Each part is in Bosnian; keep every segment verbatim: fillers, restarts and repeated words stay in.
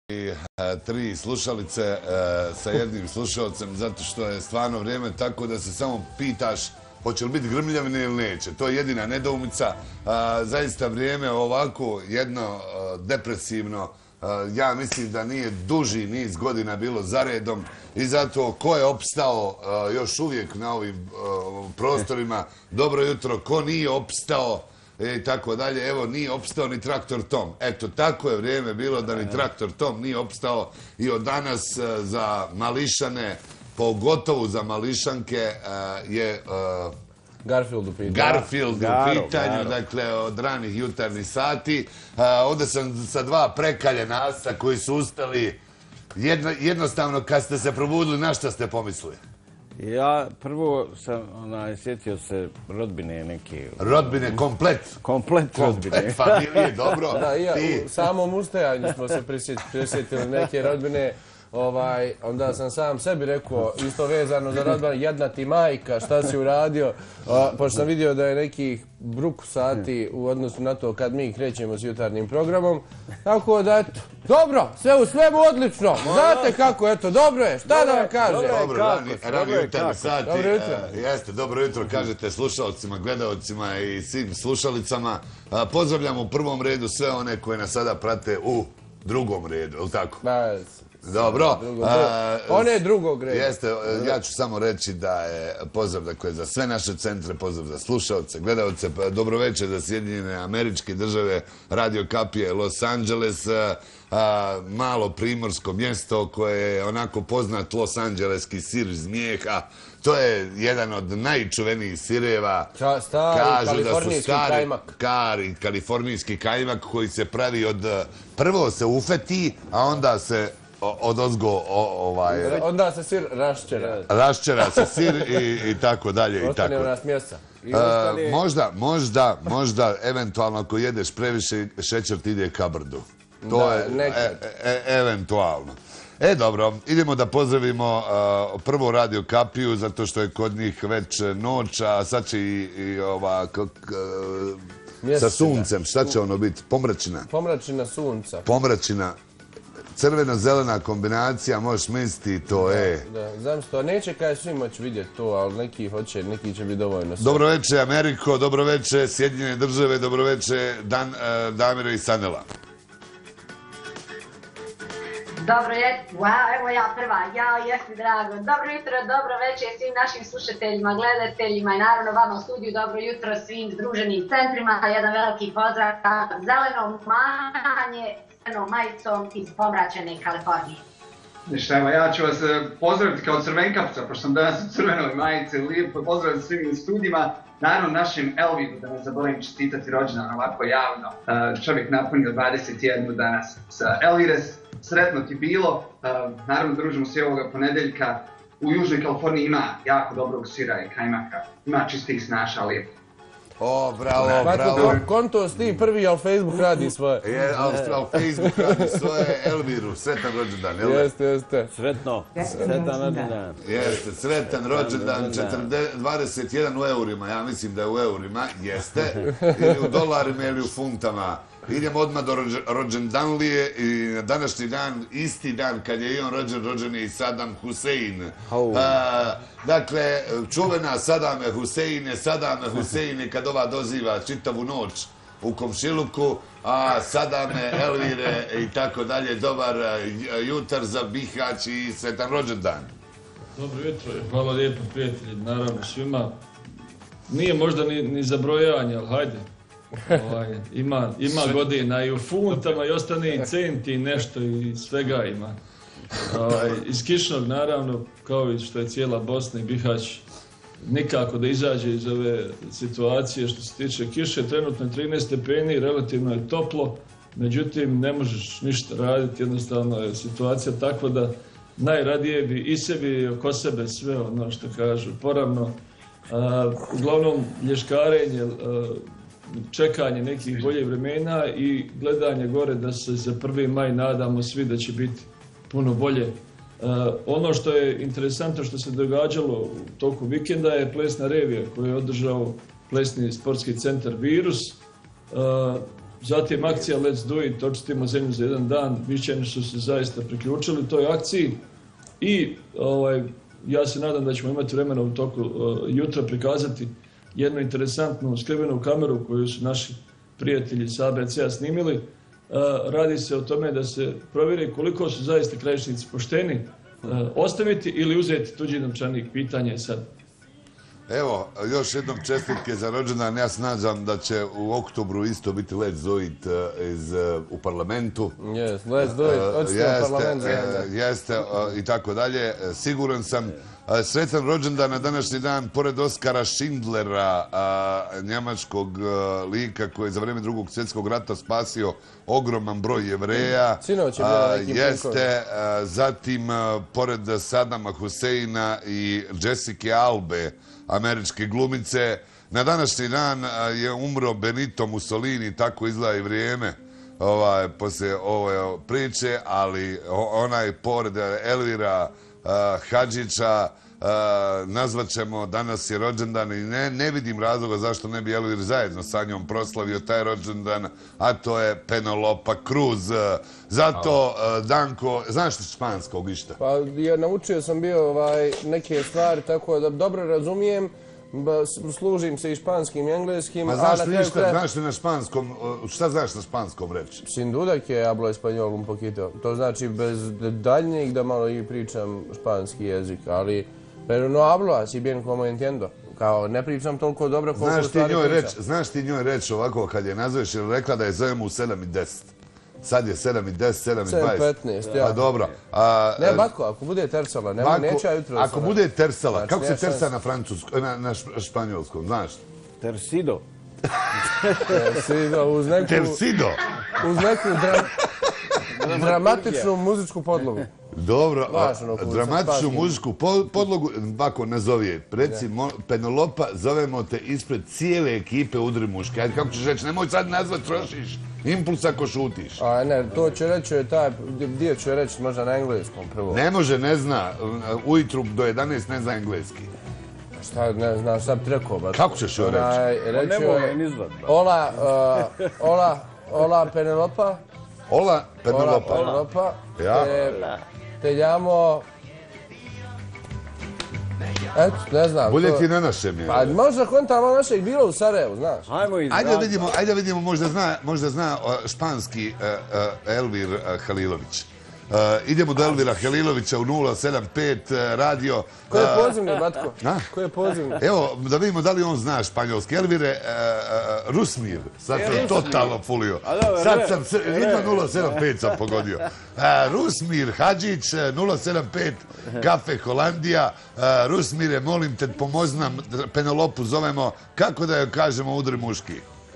tri slušalice sa jednim slušalcem, zato što je stvarno vrijeme tako da se samo pitaš hoće li biti grmljavine ili neće. To je jedina nedoumica. Zaista vrijeme ovako jedno depresivno, ja mislim da nije duži niz godina bilo zaredom i zato ko je opstao još uvijek na ovim prostorima, dobro jutro, ko nije opstao i tako dalje, evo nije opstao ni Traktor Tom. Eto, tako je vrijeme bilo da ni Traktor Tom nije opstao i od danas za mališane, pogotovo za mališanke je Garfield u pitanju. Garfield u pitanju, dakle od ranih jutarnjih sati. Ovdje sam sa dva prekaljena asa koji su ustali. Jednostavno kad ste se probudili, na šta ste pomislili? Ja prvo sam sjetio se rodbine neke. Rodbine, komplet? Komplet rodbine. Komplet familije, dobro. Da, i ja, u samom ustajanju smo se prisjetili neke rodbine. Ovaj, onda sam sam sebi rekao, isto vezano za rodbinu, jedna ti majka, šta si uradio, a, pošto sam vidio da je nekih bruku sati u odnosu na to kad mi krećemo s jutarnjim programom, tako da eto, dobro, sve u svemu odlično, znate kako, eto, dobro je, šta da vam kaže? Dobro, rani, rani jutarnji sati, dobro jutro. Jeste, dobro jutro, kažete slušalcima, gledalcima i svim slušalicama. A, pozdravljam u prvom redu sve one koje nas sada prate u drugom redu, je li tako? Dobro. One drugog reda. Jeste, ja ću samo reći da je pozdrav dakle, za sve naše centre, pozdrav za slušalce, gledalce, dobroveče za Sjedinjene Američke Države, Radio Kapije, Los Angeles, malo primorsko mjesto koje je onako poznat Los Angeleski sir iz Mijeha. To je jedan od najčuvenijih sireva. Stari kalifornijski kajmak. Stari kalifornijski kajmak koji se pravi od... Prvo se ufeti, a onda se odozgo ovaj... Onda se sir raščera. Raščera se sir i tako dalje. Ostane u nas mjesta. Možda, možda, možda, eventualno ako jedeš previše šećer ti ide ka brdu. To je eventualno. E, dobro, idemo da pozdravimo prvo Radio Kapiju, zato što je kod njih već noć, a sad će i ova... Sa suncem, šta će ono biti? Pomračina? Pomračina sunca. Pomračina. Crveno-zelena kombinacija, možeš misliti, to je... Da, znam što, neće kaj svi moći vidjeti to, ali neki hoće, neki će biti dovoljno sve. Dobroveče Ameriko, dobroveče Sjedinjene Države, dobroveče Damira i Sanela. Dobro je, wow, evo ja prva, ja jesi drago. Dobro jutro, dobro večer svim našim slušateljima, gledateljima i naravno vama u studiju, dobro jutro svim združenim centrima. Jedan veliki pozdrav zeleno mahanje, crvenom majicom iz pomračene Kalifornije. Ništa, evo ja ću vas pozdraviti kao crvenkapca, pošto sam danas u crvenoj majici, lijepo pozdraviti svim studijima. Naravno našim Elvidu, da ne zaboravim čestitati rođendan ovako javno. Čovjek napunio dvadeset jedan danas. Elvires, sretno ti bilo. Naravno družimo se ovoga ponedeljka. U Južnoj Kaliforniji ima jako dobrog sira i kajmaka. Ima čistih snaša, lijepo. O, bravo, bravo. Konto s ti prvi, ali Facebook radi svoje. Je, ali Facebook radi svoje. Elviru, sretan rođendan, jel? Jeste, jeste. Sretno. Sretan rođendan. Jeste, sretan rođendan, dvadeset jedan u eurima, ja mislim da je u eurima, jeste. Ili u dolarima ili u funtama. Idemo odmah do rođendanlije i na današnji dan, isti dan kad je i on rođen, rođen je i Saddam Hussein. Dakle, čuvena Sadame Huseine, Sadame Huseine kad ova doziva čitavu noć u komšiluku, a Sadame, Elvire i tako dalje, dobar jutar za Bihać i sretan rođendan. Dobro jutro, hvala lijepo prijatelji, naravno svima. Nije možda ni za brojanje, ali hajde. Ima godina i u funtama i ostane i centi i nešto i svega ima. Iz Kišnog naravno, kao i što je cijela Bosna i Bihać, nikako da izađe iz ove situacije što se tiče kiše. Trenutno je trinaest stepeni, relativno je toplo, međutim ne možeš ništa raditi, jednostavno je situacija takva da najradije bi i sebi i oko sebe sve ono što kažu poravno. Uglavnom lješkarenje, čekanje nekih boljih vremena i gledanje gore da se za prvi maj nadamo svi da će biti puno bolje. Ono što je interesantno što se događalo u toku vikenda je plesna revija koju je održao plesni sportski centar Virus. Zatim akcija Let's Do It, očistimo zemlju za jedan dan, Višćani su se zaista priključili toj akciji i ovaj, ja se nadam da ćemo imati vremena u toku uh, jutra prikazati jednu interesantnu skrivenu kameru koju su naši prijatelji sa A B C-a snimili. Uh, radi se o tome da se provjeri koliko su zaista Krajišnici pošteni, uh, ostaviti ili uzeti tuđi novčanik, pitanje je sad. Evo, još jednom čestitke za rođendan. Ja se nadam da će u oktobru isto biti Let's Do It iz, u parlamentu. Yes, Let's Do It, očito parlament. Jeste, i tako dalje. Siguran sam. Sretan rođendan na današnji dan, pored Oskara Schindlera, njemačkog lika koji je za vrijeme drugog svjetskog rata spasio ogroman broj Jevreja. Sinoć je bio neki Jeste, zatim pored Sadama Huseina i Jessica Albe, američke glumice. Na današnji dan je umro Benito Mussolini, tako izgleda i vrijeme ovaj, poslije ove priče, ali onaj pored Elvira uh, Hadžića uh, nazvat ćemo, danas je rođendan i ne, ne vidim razloga zašto ne bi Elvir zajedno sa njom proslavio taj rođendan, a to je Penelope Cruz. Zato, uh, Danko, znaš li španskog išta? Pa ja naučio sam bio ovaj, neke stvari, tako da dobro razumijem. Ba, služim se i španskim i engleskim. Ma znaš li ništa, kraj... znaš li na španskom, šta znaš na španskom reći? Sin duda que hablo español un poquito. To znači bez daljnjeg da malo i pričam španski jezik, ali pero no hablo así bien como entiendo. Kao ne pričam toliko dobro koliko stvari pričam. Znaš ti njoj reći ovako kad je nazveš, jer rekla da je zovemo u sedam i deset. Sad je sedam i deset, sedam i dvadeset. sedam petnaest, ja. Pa dobro. A, ne, Bako, ako bude tersala, nema, Bako, neće ja jutro. Ako bude tersala, znači, kako se tersa na francuskom, na, na španjolskom, znaš? Tersido. Tersido, uz neku... Tersido? Uz neku dra, dramatičnu muzičku podlogu. Dobro, dramatičnu muzičku podlogu, Bako, nazovi je. Reci, Penelopa, zovemo te ispred cijele ekipe Udri muške. Ajde, kako ćeš reći, nemoj sad nazvat, trošiš impuls ako šutiš. A ne, to će reći, taj dio će reći možda na engleskom prvo. Ne može, ne zna. Ujutru do jedanaest ne zna engleski. Šta, ne znam, sad bi rekao, Bako. Kako ćeš joj reći? Ne može ni izvat. Ola, ola, ola Penelopa. Ola Penelopa. Ola Penelopa. Ja. Te llamo... Eto, ne znam. Bolje ti na našem je. Pa možda kontamo našeg bilo u Sarajevu, znaš. Ajde vidimo, ajde vidimo, možda zna, možda zna španski uh, uh, Elvir uh, Halilović. Uh, idemo do Elvira Halilovića u nula sedam pet uh, radio. Ko je pozivni, Batko? Na? Ko je pozivni? Evo, da vidimo da li on zna španjolski. Elvire, uh, uh, Rusmir. Sad sam totalno fulio. Sad sam, ima nula sedam pet sam pogodio. Uh, Rusmir Hadžić, nula sedam pet, Kafe Holandija. Uh, Rusmire, molim te, pomozi nam, Penelopu zovemo. Kako da joj kažemo Udri muški?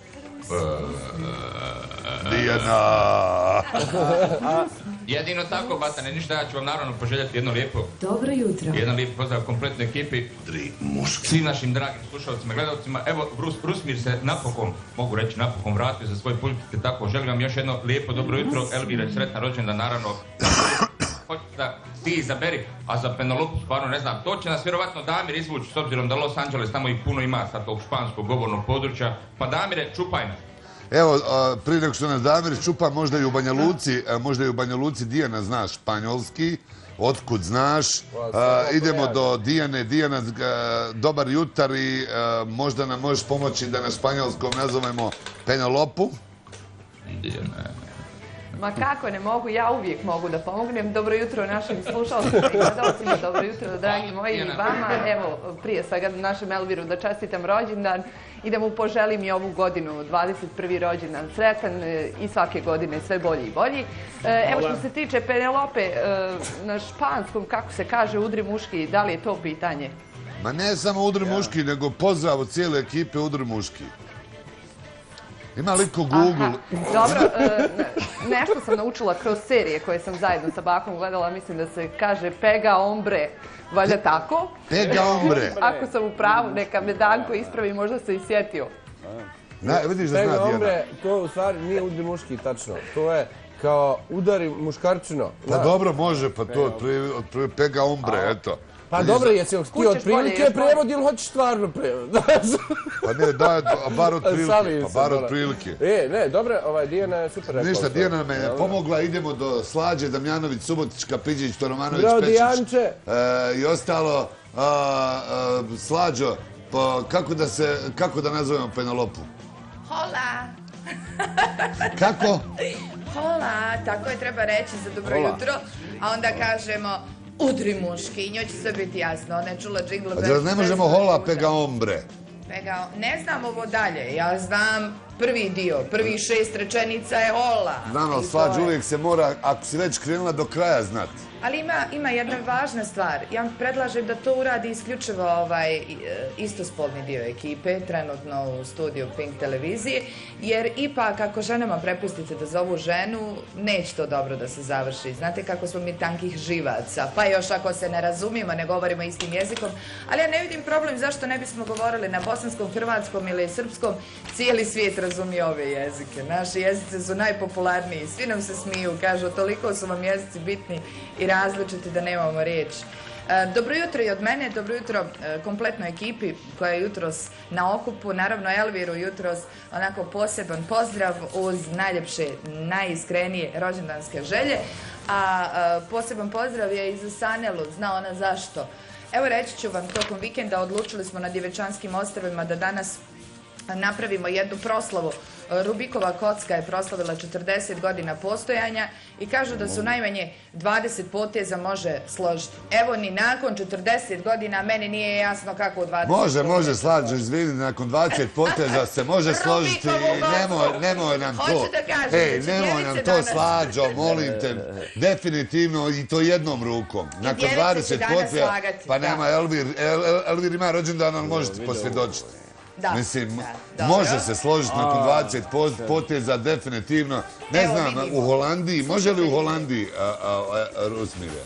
Dijana! Jedino tako, Batane, ništa, ja ću vam naravno poželjeti jedno lijepo... Dobro jutro. Jedan lijep pozdrav kompletnoj ekipi. Udri muški. Svim našim dragim slušalcima, gledalcima. Evo, Brus, Rusmir se napokon, mogu reći, napokon vratio za svoj pulpit, tako želim vam još jedno lijepo dobro jutro. Elvire, sretna rođendan, naravno. Hoćete da ti izaberi, a za Penelopu stvarno ne znam. To će nas vjerovatno Damir izvući, s obzirom da Los Angeles tamo i puno ima sa tog španskog govornog područja. Pa Damire, čupaj nas. Evo, prije nego što nas Damir čupa, možda i u Banja Luci, možda i u Banja Luci Dijana zna španjolski. Otkud znaš? Idemo do Dijane. Dijana, dobar jutar i možda nam možeš pomoći da na španjolskom nazovemo Penelopu. Dijana. Ma kako ne mogu, ja uvijek mogu da pomognem. Dobro jutro našim slušalcima i gledalcima, dobro jutro dragi moji i vama. Evo, prije svega našem Elviru da čestitam rođendan i da mu poželim i ovu godinu, dvadeset prvi rođendan, sretan i svake godine sve bolji i bolji. Evo što se tiče Penelope, na španskom, kako se kaže, Udri muški, da li je to pitanje? Ma ne samo Udri muški, nego pozdrav od cijele ekipe Udri muški. Ima li ko Google? Dobro, nešto sam naučila kroz serije koje sam zajedno sa Bakom gledala, mislim da se kaže Pega Hombre, valjda tako? Pega Hombre. Ako sam u pravu, neka me Danko ispravi, možda se i sjetio. Vidiš da zna Dijana. Pega Hombre, to u stvari nije udri muški, tačno. To je kao udari muškarčino. Pa dobro, može, pa to od prvi Pega Hombre, eto. Pa dobro, jesi li ti otprilike prevod ili hoćeš stvarno prevod? Pa ne, daj, bar otprilike. Pa bar otprilike. E, ne, dobro, ovaj, Dijana je super rekao. Ništa, Dijana me je pomogla, idemo do Slađe, Damjanović, Subotić, Kapidžić, Toromanović, Bravo, Pečić. Dijanče. I ostalo, Slađo, kako da se, kako da nazovemo Penelopu? Hola. Kako? Hola, tako je treba reći za dobro jutro, a onda kažemo udri muški i njoj će sve biti jasno, ona je čula džingla. A ne možemo hola pega ombre? Pega, ne znam ovo dalje, ja znam prvi dio, prvi šest rečenica je hola. Znam, ali Slađ uvijek se mora, ako si već krenula do kraja, znati. Ali ima, ima jedna važna stvar. Ja predlažem da to uradi isključivo ovaj istospolni dio ekipe, trenutno u studiju Pink televizije, jer ipak ako ženama prepustite da zovu ženu, neće to dobro da se završi. Znate kako smo mi tankih živaca, pa još ako se ne razumijemo, ne govorimo istim jezikom, ali ja ne vidim problem zašto ne bismo govorili na bosanskom, hrvatskom ili srpskom. Cijeli svijet razumije ove jezike. Naši jezici su najpopularniji, svi nam se smiju, kažu toliko su vam jezici bitni i različiti da nemamo riječ. Dobro jutro i od mene, dobro jutro kompletnoj ekipi koja je jutros na okupu, naravno Elviru jutros onako poseban pozdrav uz najljepše, najiskrenije rođendanske želje, a poseban pozdrav je i za Sanelu, zna ona zašto. Evo reći ću vam, tokom vikenda odlučili smo na Djevečanskim ostrvima da danas napravimo jednu proslavu. Rubikova kocka je proslavila četrdeset godina postojanja i kažu da su najmanje dvadeset poteza može složiti. Evo ni nakon četrdeset godina meni nije jasno kako u dvadeset Može, može, Slađo, izvini, nakon dvadeset poteza se može složiti i nemoj, nemoj nam to. Hoću da kažem, Ej, nemoj nam to, Slađo, molim te, definitivno i to jednom rukom. Nakon dvadeset poteza, pa nema Elvir, Elvir ima rođendan, ali možete posvjedočiti. Mislim, može se složiti nakon dvadeset poteza, definitivno. Ne znam, u Holandiji, može li u Holandiji, Rusmire?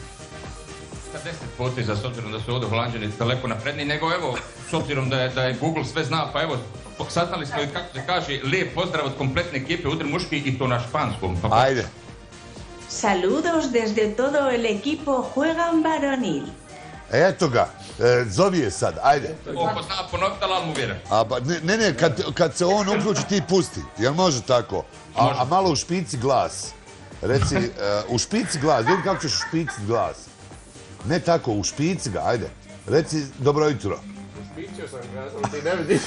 deset poteza, s obzirom da su ovdje Holanđani daleko napredniji, nego evo, s obzirom da je Google sve zna, pa evo, saznali smo i kako se kaže, lijep pozdrav od kompletne ekipe Udri muški i to na španskom. Ajde. Saludos desde todo el equipo Juegan Varonil. Eto ga, zovi je sad, ajde. Ovo zna ponoviti, ali mu vjerujem. Ne, ne, kad se on uključi ti pusti, jel može tako? A malo u špici glas. Reci, u špici glas, vidi kako ćeš u špici glas. Ne tako, u špici ga, ajde. Reci, dobro jutro. Špičio sam ga, sam ti ne vidiš.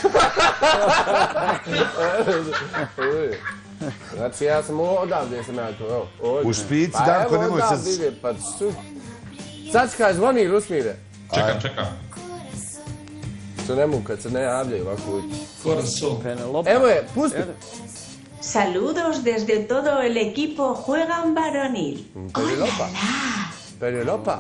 Znači, ja sam odavde, sam ja to, evo. U špici, Danko, nemoj se... Pa evo odavde ide, pa su... Sačkaj, zvoni, Rusmire. Čekam, čekam. Što ne mogu kad se ne javljaju ovako ujutro. Corazón. Evo je, pusti. Saludos desde todo el equipo Juegan Varonil. Penelopa. Penelopa.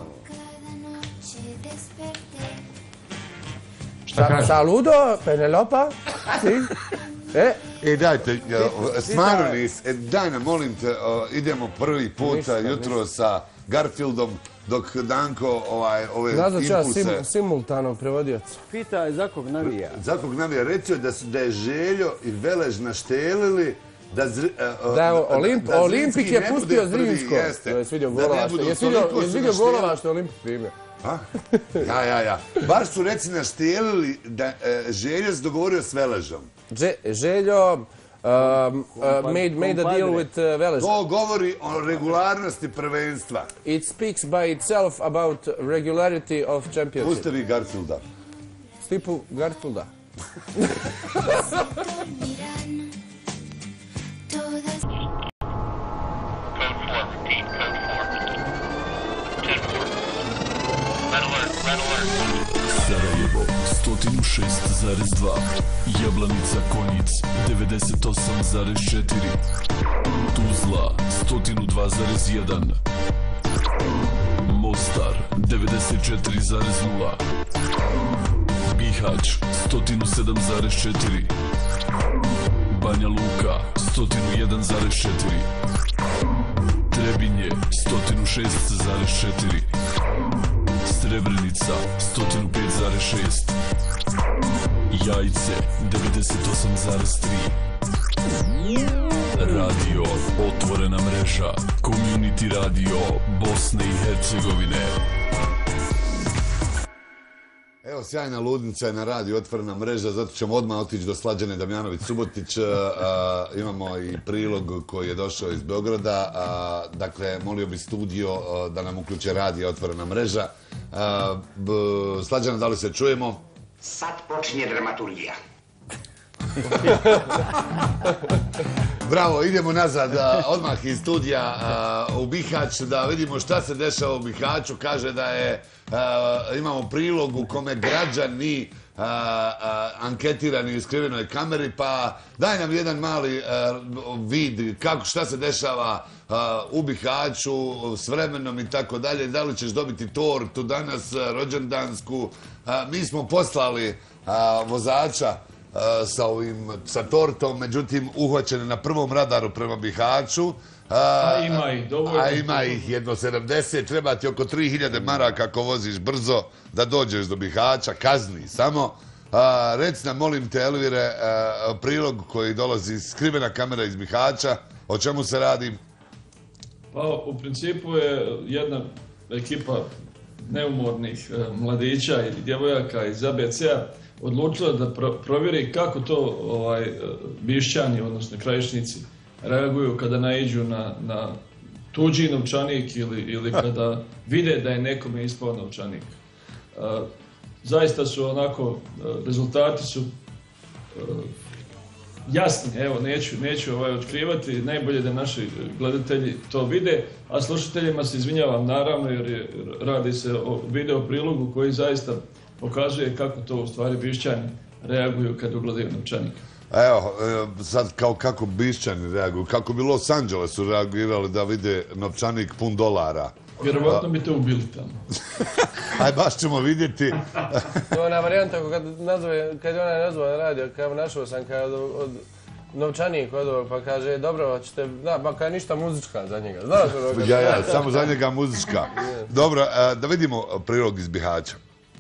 Šta kaže? Saludo, Penelopa. Si? E? E, dajte, Smaronis, daj nam, molim te, idemo prvi put jutro sa Garfieldom, dok Danko ove impulse... Nazvat ću ja simultanom prevodioca. Pitaj za kog navija. Za kog navija. Recio da je Željo i Velež naštelili da... Da, Olimpik je pustio Zrinsko. Jesi vidio golova što je Olimpik primio? Ja, ja, ja. Baš su reci naštelili da Željo se dogovorio s Veležom. Željo... made a deal with Velež. To govori o regularnosti prvenstva. It speaks by itself about regularity of championship. Puste vi Garfielda. Stipu Garfielda. Sarajevo sto šest zarez dva, Jablanica Konjic devedeset osam zarez četiri, Tuzla sto dva zarez jedan, Mostar devedeset četiri zarez nula, Bihać sto sedam zarez četiri, Banja Luka sto jedan zarez četiri, Trebinje sto šest zarez četiri, Srebrenica sto pet zarez šest, Jajce devedeset osam zarez tri, Radio Otvorena mreža, Community Radio Bosne i Hercegovine. Evo, sjajna ludnica je na radiju, otvorena mreža, zato ćemo odmah otići do Slađane Damjanović-Subotić. Imamo i prilog koji je došao iz Beograda. Dakle, molio bi studio da nam uključe radija, otvorena mreža. Slađana, da li se čujemo? Sad počinje dramaturgija. Bravo, idemo nazad, odmah iz studija u Bihać, da vidimo šta se dešava u Bihaću. Kaže da je, imamo prilog u kome građani anketirani u skrivenoj kameri, pa daj nam jedan mali vid kako, šta se dešava u Bihaću s vremenom i tako dalje. Da li ćeš dobiti tortu danas, rođendansku? Mi smo poslali vozača sa ovim, sa tortom, međutim uhvaćen je na prvom radaru prema Bihaću. A ima ih dovoljno. A ima ih jedno sedamdeset, treba ti oko tri hiljade maraka ako voziš brzo da dođeš do Bihaća, kazni samo. Reci nam, molim te, Elvire, prilog koji dolazi, skrivena kamera iz Bihaća, o čemu se radi? Pa u principu je jedna ekipa neumornih mladića i djevojaka iz A B C-a odlučila da provjeri kako to Bišćani, odnosno Krajišnici, reaguju kada naiđu na tuđi novčanik ili kada vide da je nekome ispao novčanik. Zaista su onako, rezultati su jasni, evo, neću otkrivati, najbolje da naši gledatelji to vide, a slušateljima se izvinjavam naravno jer radi se o video prilogu koji zaista pokazuje kako to u stvari Bišćani reaguju kad ugledaju novčanika. Evo, sad kao kako Bišćani reaguju, kako bi Los Angeles su reagirali da vide novčanik pun dolara. Vjerovatno bi te ubili tamo. Aj, baš ćemo vidjeti. To je ona varijanta kad je ona nazvala na radio, kao našao sam od novčanik od ovog, pa kaže, dobro, ćete, da, pa kada je ništa muzička za njega. Znaš ono? Ja, ja, samo za njega muzička. Dobro, da vidimo prilog iz Bihaća.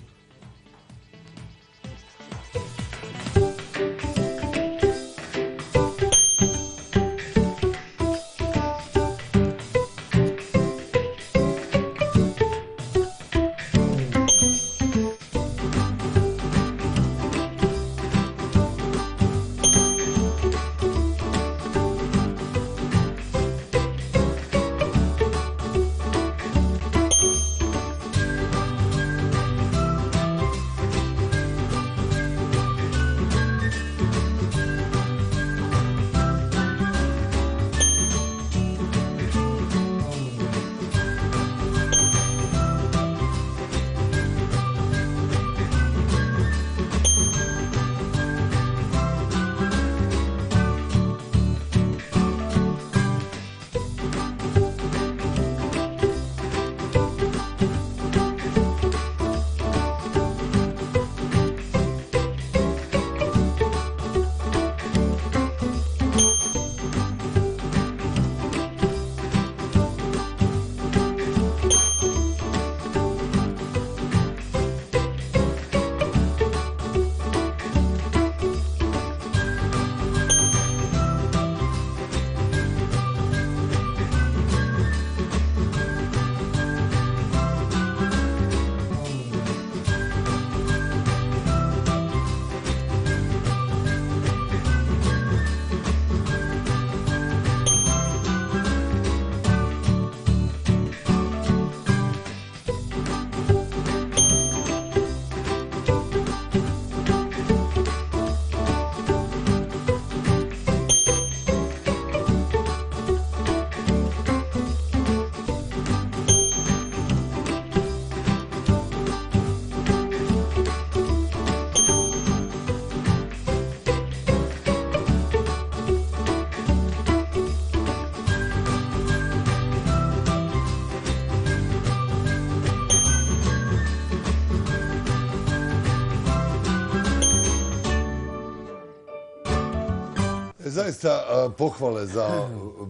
Zaista pohvale za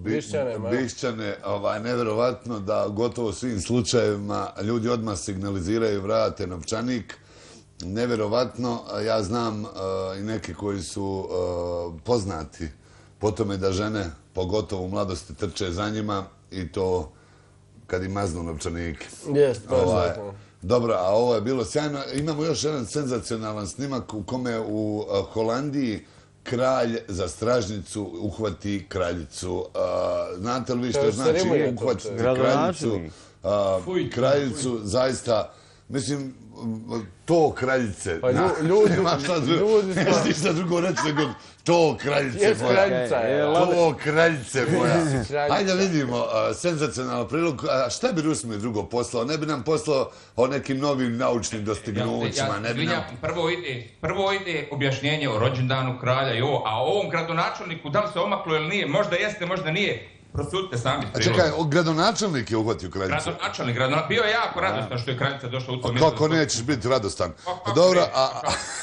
Bišćane, nevjerovatno da gotovo svim slučajevima ljudi odmah signaliziraju vrate novčanik. Nevjerovatno, ja znam i neki koji su poznati po tome da žene, pogotovo u mladosti, trče za njima i to kad im maznu novčanike. Jest, poznato. Dobro, a ovo je bilo sjajno. Imamo još jedan senzacionalan snimak u kome u Holandiji kralj za stražnicu uhvati kraljicu. Znate li vi što znači uhvatiti kraljicu? Kraljicu, zaista, mislim, to kraljice. Pa ljudi, ljudi smo... Neš ništa drugo reći nego to kraljice moja. To kraljice moja. Hajde vidimo, senzacionalno prilog. Šta bi Rusmir drugo poslao? Ne bi nam poslao o nekim novim naučnim dostignućima. Prvo ide objašnjenje o rođendanu kralja i ovo, a o ovom gradonačelniku, da li se omaklo ili nije, možda jeste, možda nije. Prosudite sami. A čekaj, gradonačelnik je uhvatio kraljicu. Gradonačelnik, gradonačelnik. Bio je jako radostan što je kraljica došla u to mjesto. Kako nećeš biti radostan? Dobro, a...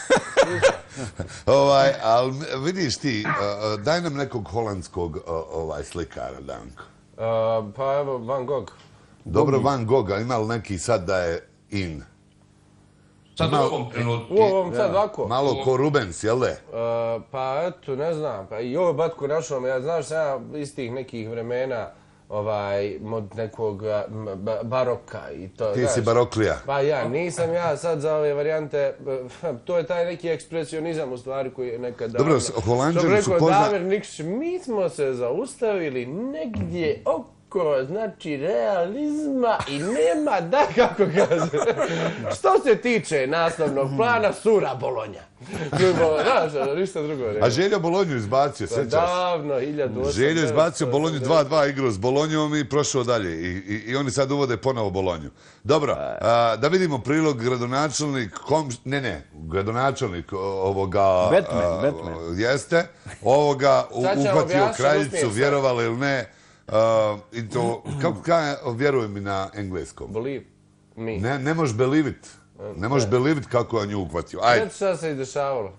Ali vidiš ti, daj nam nekog holandskog slikara, Danko. Pa evo, Van Gogh. Dobro, Van Gogh, a ima li neki sad da je in? Sad u ovom trenutku. U ovom sad ovako. Malo ko Rubens, jel de? Pa eto, ne znam. Pa i ovo batku našao, ja znaš sam ja iz tih nekih vremena od nekog baroka i to. Ti si baroklija. Pa ja, nisam ja sad za ove varijante, to je taj neki ekspresionizam u stvari koji je nekad davno. Dobro, Holanđani su poznati. Što bi rekao Damir Nikšić, mi smo se zaustavili negdje oko znači realizma i nema da, kako kaže. Što se tiče naslovnog plana, sura Bolonja. Znaš, ništa drugo. A Željo Bolonju izbacio, sjećaš? Davno, hiljadu osamsto. Željo izbacio Bolonju dva dva igru s Bolonjom i prošao dalje. I oni sad uvode ponovo Bolonju. Dobro, da vidimo prilog gradonačelnik, ne, ne, gradonačelnik ovoga... Batman, Batman. Jeste, ovoga uhvatio kraljicu, vjerovali ili ne. I to, kako kaže, vjeruj mi na engleskom. Believe me. Ne možeš believe it. Ne možeš believe it kako je on nju uhvatio. Ajde. Šta se i dešavalo?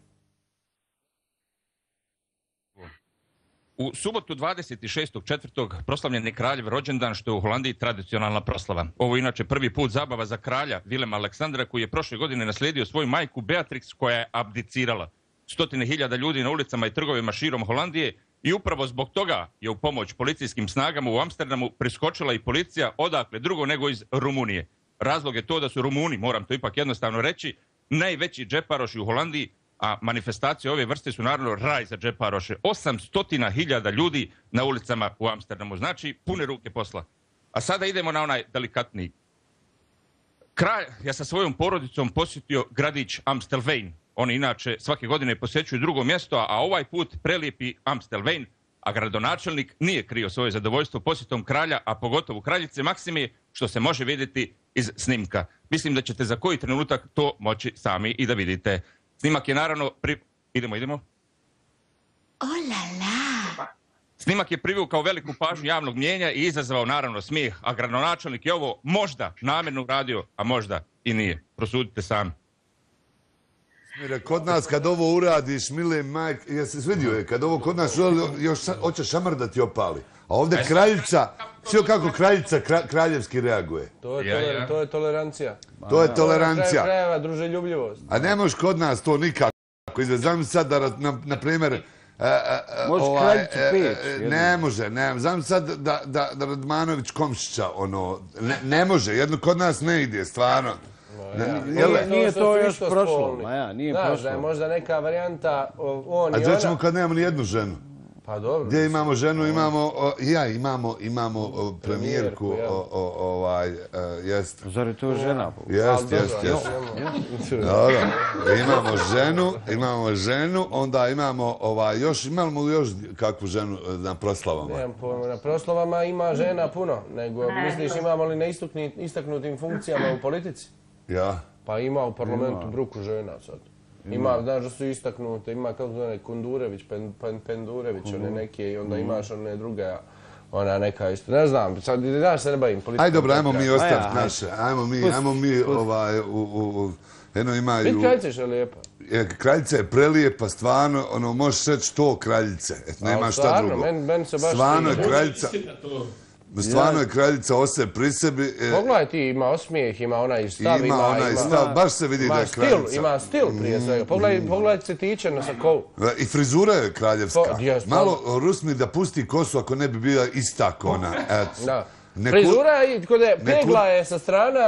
U subotu dvadeset šestog četvrtog proslavljen je kraljev rođendan, što je u Holandiji tradicionalna proslava. Ovo je inače prvi put zabava za kralja Vilema Aleksandra, koji je prošle godine naslijedio svoju majku Beatrix, koja je abdicirala. Stotine hiljada ljudi na ulicama i trgovima širom Holandije i upravo zbog toga je u pomoć policijskim snagama u Amsterdamu priskočila i policija, odakle drugo nego iz Rumunije. Razlog je to da su Rumuni, moram to ipak jednostavno reći, najveći džeparoši u Holandiji, a manifestacije ove vrste su naravno raj za džeparoše. osamsto hiljada ljudi na ulicama u Amsterdamu, znači pune ruke posla. A sada idemo na onaj delikatniji. Kralj je sa svojom porodicom posjetio gradić Amstelveen. Oni inače svake godine posjećuju drugo mjesto, a ovaj put prelijepi Amstelveen, a gradonačelnik nije krio svoje zadovoljstvo posjetom kralja, a pogotovo kraljice Maksimije, što se može vidjeti iz snimka. Mislim da ćete za koji trenutak to moći sami i da vidite. Snimak je naravno... Pri... Idemo, idemo. Olala! Snimak je privukao veliku pažnju javnog mnijenja i izazvao naravno smijeh, a gradonačelnik je ovo možda namjerno uradio, a možda i nije. Prosudite sami. Kod nas kad ovo uradiš, mile majk, jesi svidio je, kad ovo kod nas još hoće šamar da ti opali. A ovdje kraljica, sve kako kraljica kraljevski reaguje. To je tolerancija. To je tolerancija. Treba druželjubljivost. A ne možeš kod nas to nikako izvezam sad da, na primjer, može kraljicu peć. Ne može, ne. Znam sad da Radmanović Komšića, ono, ne može, jedno kod nas ne ide, stvarno. Nije to još prošlo. Znaš da je možda neka varijanta on i ona... A gdje ćemo kad nemamo ni jednu ženu? Pa dobro. Gdje imamo ženu, imamo... Ja, imamo premijerku, jest. Zar je to žena? Jest, jest, jest. Dobro. Imamo ženu, imamo ženu, onda imamo još, imamo li još kakvu ženu na proslavama? Nemam pojma, na proslavama ima žena puno, nego misliš imamo li na istaknutim funkcijama u politici? Ja. Pa ima u parlamentu bruku žena sad. Ima, znaš da su istaknute, ima kako zove Kundurević, Pendurević, one neke i onda imaš one druga, ona neka isto. Ne znam, sad daš se ne bavim politikom. Ajde dobro, ajmo mi ostaviti naše, ajmo mi, ajmo mi ovaj, u, eno imaju... Bit kraljica je lijepa. Kraljica je prelijepa, stvarno, ono, možeš reći to kraljice, nema šta drugo. Stvarno je kraljica... Stvarno je kraljica ostaje pri sebi. Pogledaj ti, ima osmijeh, ima onaj stav. Ima onaj stav, baš se vidi da je kraljica. Ima stil prije svega. Pogledaj se tiče na sakovu. I frizura je kraljevska. Malo Rusmi da pusti kosu ako ne bi bila ista kona. Frizura, pegla je sa strana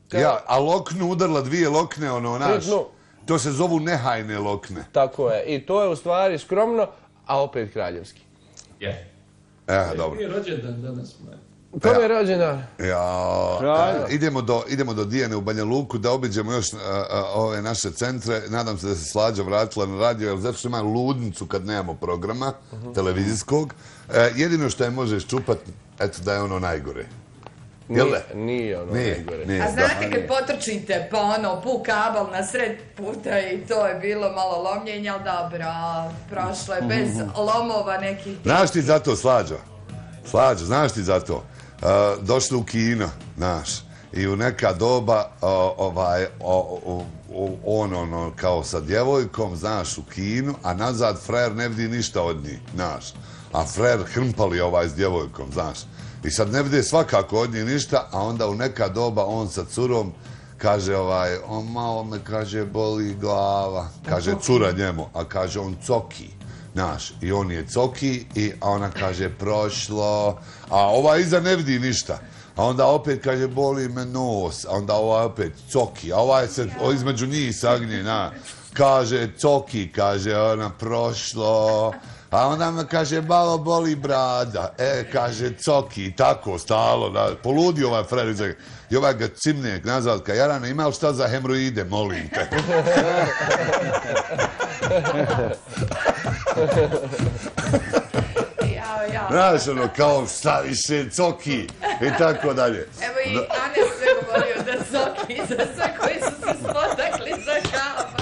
Ja, a loknu udarla dvije lokne, ono, naš. To se zovu nehajne lokne. Tako je. I to je u stvari skromno, a opet kraljevski. Je. E, dobro. Nije rođendan danas, maj. Kome je rođendan? Ja, idemo do, idemo do Dijane u Banja Luku da obiđemo još a, a, ove naše centre. Nadam se da se Slađa vratila na radio, jer zato što ima ludnicu kad nemamo programa uh-huh. televizijskog. E, jedino što je možeš čupati, eto da je ono najgore. Nije, nije ono nije, najgore. Nije, A znate kad potrčite pa ono pu kabel na sred puta i to je bilo malo lomljenja, ali dobro, prošlo je bez lomova nekih... Znaš ti za to, Slađa? Slađa, znaš ti za to? Uh, došli u kino, znaš, i u neka doba uh, ovaj, o, o, o, on ono kao sa djevojkom, znaš, u kinu, a nazad frajer ne vidi ništa od njih, znaš, a frajer hrmpali ovaj s djevojkom, znaš, i sad ne vidi svakako od njih ništa, a onda u neka doba on sa curom kaže ovaj, on malo me, kaže, boli glava, kaže cura njemu, a kaže on coki. Znaš, i on je coki, i a ona kaže prošlo, a ova iza ne vidi ništa. A onda opet kaže boli me nos, a onda ova opet coki, a ovaj se između njih sagnje, na, kaže coki, kaže ona prošlo, a onda me kaže malo boli brada, e, kaže coki, i tako stalo, da, poludi ovaj frajer, i ovaj ga cimne nazad, ka Jarana, ima li šta za hemoroide, molim te. Jao, jao. Znaš, ono, kao šta više, coki, i tako dalje. Evo i Ane sve govorio da coki za sve koji su se spotakli za kava.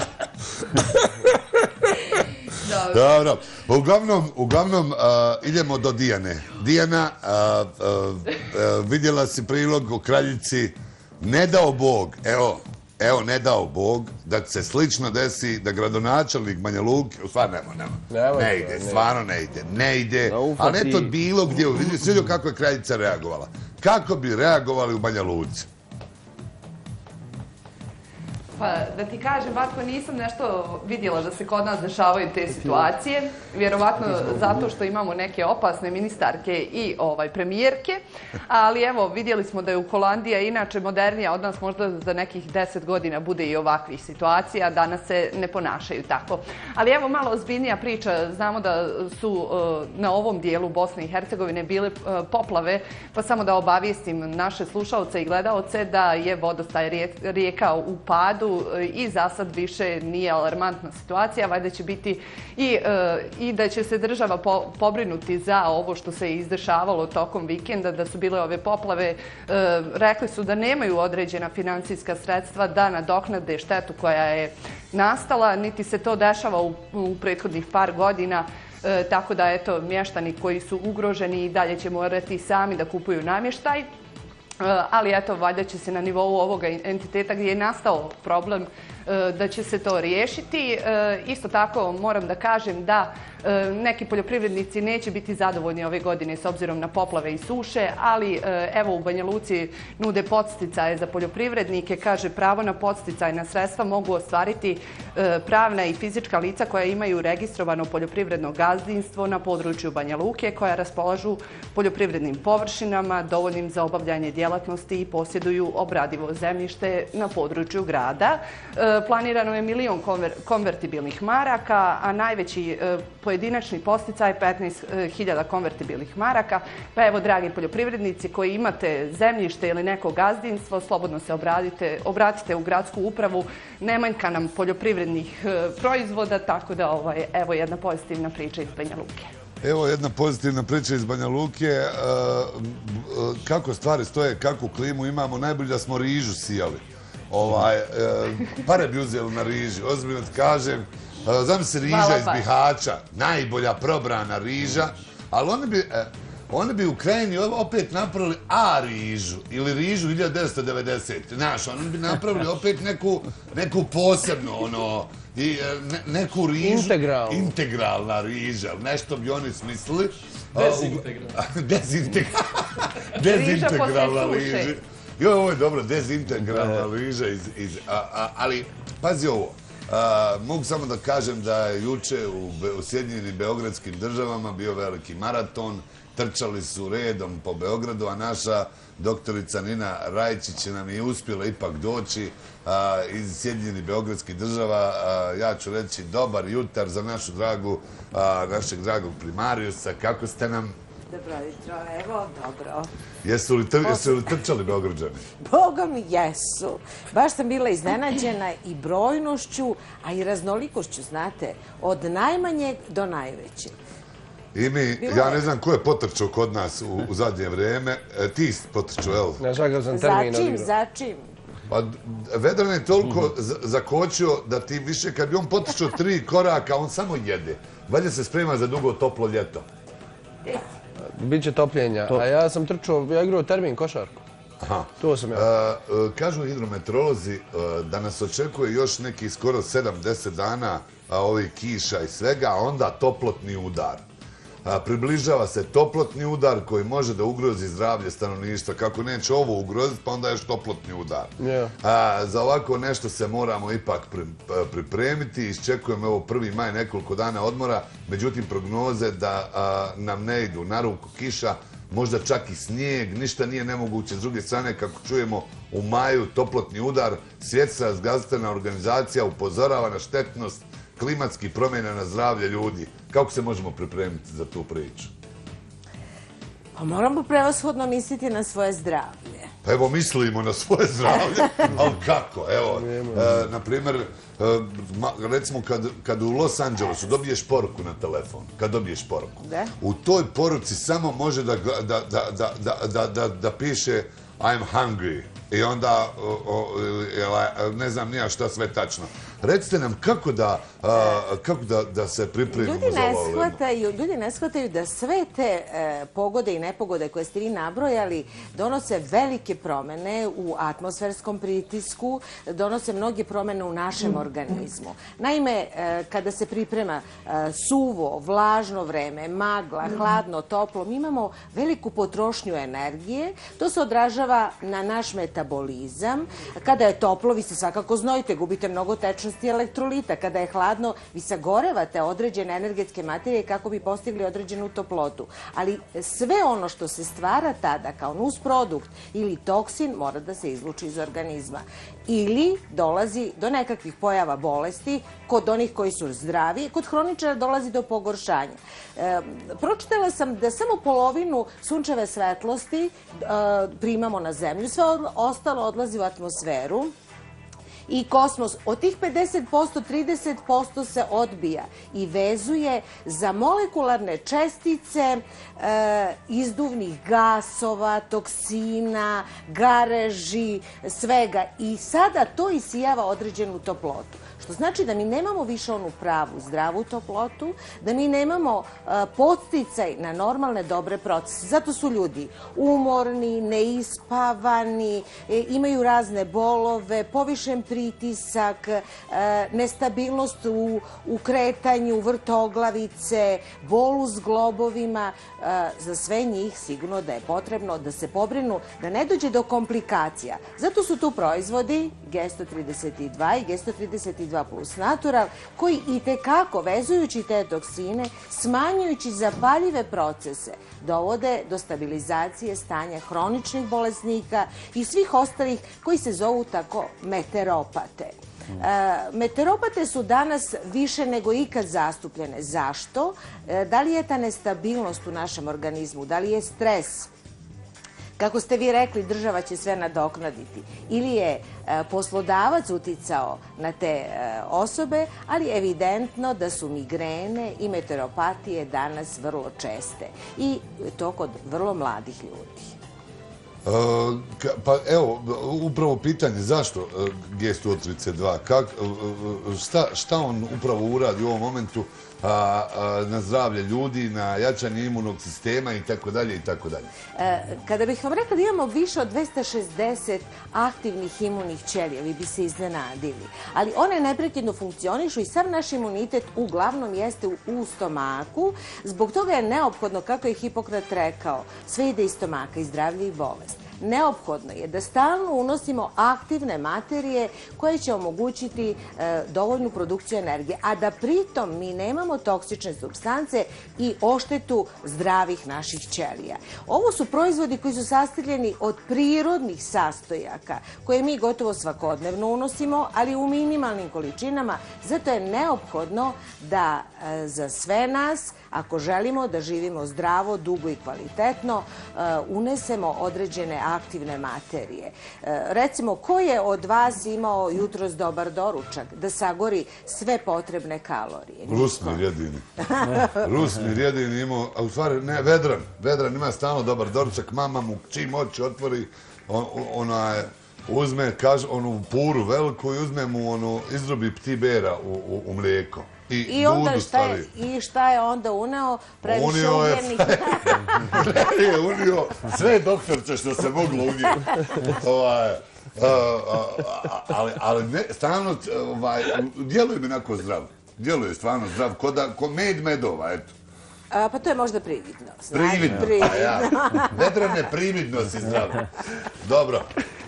Dobro. Uglavnom, uglavnom uh, idemo do Dijane. Dijana, uh, uh, uh, vidjela si prilog o kraljici. Ne dao Bog, evo, evo, ne dao Bog da se slično desi da gradonačelnik Banja Luke, stvarno nema, nema, ne ide, stvarno ne ide, ne ide, ali ne to bilo gdje, vidi se kako je kraljica reagovala. Kako bi reagovali u Banja Luci? Pa da ti kažem, Vatko, nisam nešto vidjela da se kod nas dešavaju te situacije. Vjerovatno zato što imamo neke opasne ministarke i ovaj, premijerke. Ali evo, vidjeli smo da je u Holandija inače modernija od nas, možda za nekih deset godina bude i ovakvih situacija. Danas se ne ponašaju tako. Ali evo malo ozbiljnija priča. Znamo da su uh, na ovom dijelu Bosne i Hercegovine bile uh, poplave. Pa samo da obavijestim naše slušalce i gledaoce da je vodostaj rijeka u padu i za sad više nije alarmantna situacija, valjda će biti i, i da će se država po, pobrinuti za ovo što se izdešavalo tokom vikenda, da su bile ove poplave. Rekli su da nemaju određena financijska sredstva da nadoknade štetu koja je nastala, niti se to dešava u, u prethodnih par godina. E, tako da, eto, mještani koji su ugroženi i dalje će morati sami da kupuju namještaj. Ali eto, valjda će se na nivou ovoga entiteta gdje je nastao problem da će se to riješiti. Isto tako moram da kažem da neki poljoprivrednici neće biti zadovoljni ove godine s obzirom na poplave i suše, ali evo u Banja Luci nude podsticaje za poljoprivrednike. Kaže, pravo na podsticajna sredstva mogu ostvariti pravna i fizička lica koja imaju registrovano poljoprivredno gazdinstvo na području Banja Luke, koja raspolažu poljoprivrednim površinama dovoljnim za obavljanje djelatnosti i posjeduju obradivo zemljište na području grada. Planirano je milion konver, konvertibilnih maraka, a najveći e, pojedinačni posticaj je petnaest hiljada konvertibilnih maraka. Pa evo, dragi poljoprivrednici koji imate zemljište ili neko gazdinstvo, slobodno se obradite, obratite u gradsku upravu. Ne manjka nam poljoprivrednih e, proizvoda, tako da ovaj, evo jedna pozitivna priča iz Banja Luke. Evo jedna pozitivna priča iz Banja Luke. Kako stvari stoje, kakvu klimu imamo, najbolje da smo rižu sijali. Ovaj, pare bi uzeli na riži, ozbiljno ti kažem. Znam se riža iz Bihaća, najbolja probrana riža, ali oni bi, oni bi u krajini opet napravili A rižu ili rižu hiljadu devetsto devedesete. Znaš, oni bi napravili opet neku, neku posebnu, ono, i ne, neku rižu. Integralna. Integralna riža, nešto bi oni smislili. Dezintegralna. Dezintegralna. Dezintegralna riža. Jo, ovo je dobro, dezintegralna riža, iz, iz, a, a, ali pazi ovo, a, mogu samo da kažem da je juče u, u Sjedinjenim Beogradskim državama bio veliki maraton, trčali su redom po Beogradu, a naša doktorica Nina Rajčić nam je uspjela ipak doći iz Sjedinjenih Beogradskih država. Ja ću reći dobar jutar za našu dragu, našeg dragog primariusa. Kako ste nam? Dobro jutro, evo, dobro. Jesu li trčali Beograđani? Boga mi jesu. Baš sam bila iznenađena i brojnošću, a i raznolikošću, znate, od najmanjeg do najvećeg. I mi, ja ne znam ko je potrčao kod nas u zadnje vreme. Ti si potrčao, jel? Ja čakao sam termin odigrao. Začim, začim. Pa Vedran je toliko zakočio da ti više, kad bi on potrčao tri koraka, on samo jede. Valjda se sprema za dugo toplo ljeto. Biće topljenja. A ja sam trčao, ja igrao termin košarku. Aha. To sam ja. Kažu hidrometeorolozi da nas očekuje još neki skoro sedam deset dana ovih kiša i svega, a onda toplotni udar. Približava se toplotni udar koji može da ugrozi zdravlje stanovništva. Kako neće ovo ugroziti, pa onda još toplotni udar. Za ovako nešto se moramo ipak pripremiti. Iščekujemo evo prvi maj nekoliko dana odmora, međutim prognoze da nam ne idu na ruku kiša, možda čak i snijeg, ništa nije nemoguće. S druge strane, kako čujemo, u maju toplotni udar, Svjetska zdravstvena organizacija upozorava na štetnost klimatskih promjena na zdravlje ljudi. Kako se možemo pripremiti za tu priču? Pa moramo prevashodno misliti na svoje zdravlje. Pa evo, mislimo na svoje zdravlje, ali kako? Evo, na primjer, recimo kad u Los Angelesu dobiješ poruku na telefon, kad dobiješ poruku, u toj poruci samo može da piše I'm hungry. I onda, ne znam nija šta sve tačno. Recite nam kako da se pripremimo za ovo vreme. Ljudi ne shvataju da sve te pogode i nepogode koje ste vi nabrojali donose velike promene u atmosferskom pritisku, donose mnoge promene u našem organizmu. Naime, kada se priprema suvo, vlažno vreme, magla, hladno, toplo, mi imamo veliku potrošnju energije. To se odražava na naš metabolizam. Kada je toplo, vi se svakako znojite, gubite mnogo tečnosti i elektrolita. Kada je hladno, vi sagorevate određene energetske materije kako bi postigli određenu toplotu. Ali sve ono što se stvara tada kao nusprodukt ili toksin mora da se izluči iz organizma. Ili dolazi do nekakvih pojava bolesti kod onih koji su zdravi, kod hroničara dolazi do pogoršanja. Pročitala sam da samo polovinu sunčeve svetlosti primamo na zemlju, sve ostalo odlazi u atmosferu i kosmos. Od tih pedeset posto, trideset posto se odbija i vezuje za molekularne čestice izduvnih gasova, toksina, gareži, svega. I sada to isijava određenu toplotu. Što znači da mi nemamo više onu pravu, zdravu toplotu, da mi nemamo podsticaj na normalne, dobre procese. Zato su ljudi umorni, neispavani, imaju razne bolove, povišen pritisak, nestabilnost u kretanju, vrtoglavice, bol u zglobovima. Za sve njih sigurno da je potrebno da se pobrinu da ne dođe do komplikacija. Zato su tu proizvodi G sto trideset dva i G sto trideset dva plus natural, koji i tekako, vezujući te toksine, smanjujući zapaljive procese, dovode do stabilizacije stanja hroničnih bolesnika i svih ostalih koji se zovu tako meteoropate. Meteoropate su danas više nego ikad zastupljene. Zašto? Da li je ta nestabilnost u našem organizmu, da li je stres? Kako ste vi rekli, država će sve nadoknaditi. Ili je poslodavac uticao na te osobe, ali evidentno da su migrene i meteoropatije danas vrlo česte. I to kod vrlo mladih ljudi. Pa evo, upravo pitanje zašto G sto trideset dva? Šta on upravo uradi u ovom momentu na zdravlje ljudi, na jačanje imunog sistema i tako dalje i tako dalje? Kada bih vam rekla da imamo više od dvesta šezdeset aktivnih imunih ćelija, vi bi se iznenadili. Ali one neprekidno funkcionišu i sav naš imunitet uglavnom jeste u stomaku. Zbog toga je neophodno, kako je Hipokrat rekao, sve ide iz stomaka, i zdravlje i bolest. neophodno je da stalno unosimo aktivne materije koje će omogućiti dovoljnu produkciju energije, a da pritom mi nemamo toksične supstance i oštetu zdravih naših ćelija. Ovo su proizvodi koji su sastavljeni od prirodnih sastojaka koje mi gotovo svakodnevno unosimo, ali u minimalnim količinama. Zato je neophodno da za sve nas, ako želimo da živimo zdravo, dugo i kvalitetno, unesemo određene aktivne materije. Recimo, ko je od vas imao jutros dobar doručak da sagori sve potrebne kalorije? Rusmir jedini. Rusmir jedini imao, a u stvari ne, Vedran. Vedran ima stalno dobar doručak, mama mu čim oči otvori, ona je uzme onu puru veliku i uzme mu ono, izrobi ptibera u, u mlijeko. I, I onda šta je, i šta je onda uneo? Previše ugljenih. Je unio sve doktorče što se moglo unijeti. Ovaj, ali ali ne, stvarno ovaj, djeluje mi onako zdrav. Djeluje stvarno zdrav, ko, da, ko med medova, eto. A, pa to je možda prividno. Prividno, prividno. Pa ja. Vedrane prividno si zdrav. Dobro.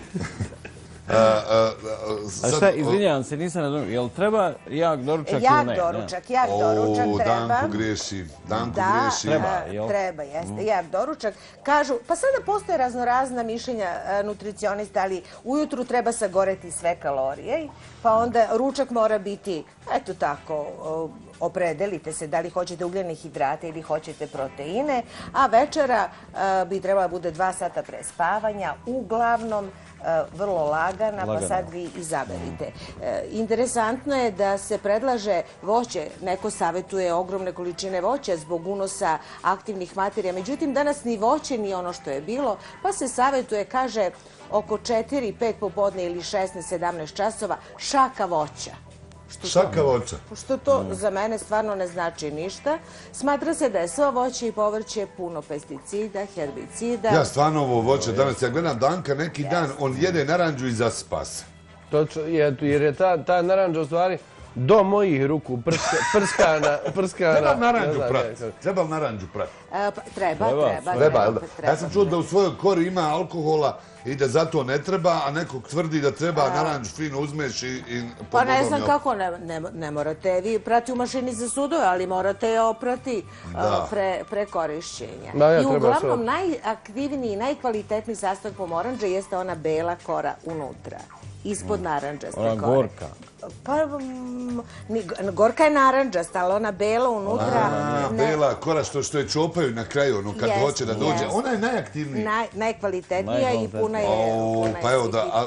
A, a, a, a šta, izvinjavam se, nisam razumio, jel treba jak doručak ili ne? Jak doručak, jak doručak treba. O, Danko griješi, Danko da, griješi. Treba, jel? Treba, jeste, jak doručak. Kažu, pa sada postoje raznorazna mišljenja nutricionista, ali ujutru treba sagoreti sve kalorije, pa onda ručak mora biti, eto tako, opredelite se da li hoćete ugljene hidrate ili hoćete proteine, a večera bi trebala bude dva sata pre spavanja, uglavnom vrlo lagana, pa sad vi izaberite. Interesantno je da se predlaže voće, neko savjetuje ogromne količine voća zbog unosa aktivnih materija, međutim danas ni voće ni ono što je bilo, pa se savjetuje, kaže, oko četiri pet popodne ili šesnaest sedamnaest časova šaka voća. Šaka voća. Što to za mene stvarno ne znači ništa. Smatra se da je svo voće i povrće puno pesticida, herbicida. Ja stvarno ovo voće danas, ja gledam Danka neki dan, on jede naranđu i zaspa se. Jer je ta naranđa u stvari do mojih ruku prskana. Treba naranđu prati. Treba naranđu prati. Treba, treba. Treba, ja sam čuo da u svojoj kori ima alkohola i da zato ne treba, a nekog tvrdi da treba naranđu fino uzmeš i... Pa ne znam kako, ne morate vi prati u mašini za sudove, ali morate je oprati pre korišćenja. I uglavnom najaktivniji i najkvalitetniji sastojak pomoranđa jeste ona bela kora unutra. Ispod naranđaste kore. Ona gorka. Pa, gorka je naranđasta, ali ona bela unutra... Bela kora što je čopaju na kraju, ono kad hoće da dođe. Ona je najaktivnija. Najkvalitetnija i puna je... Pa evo da,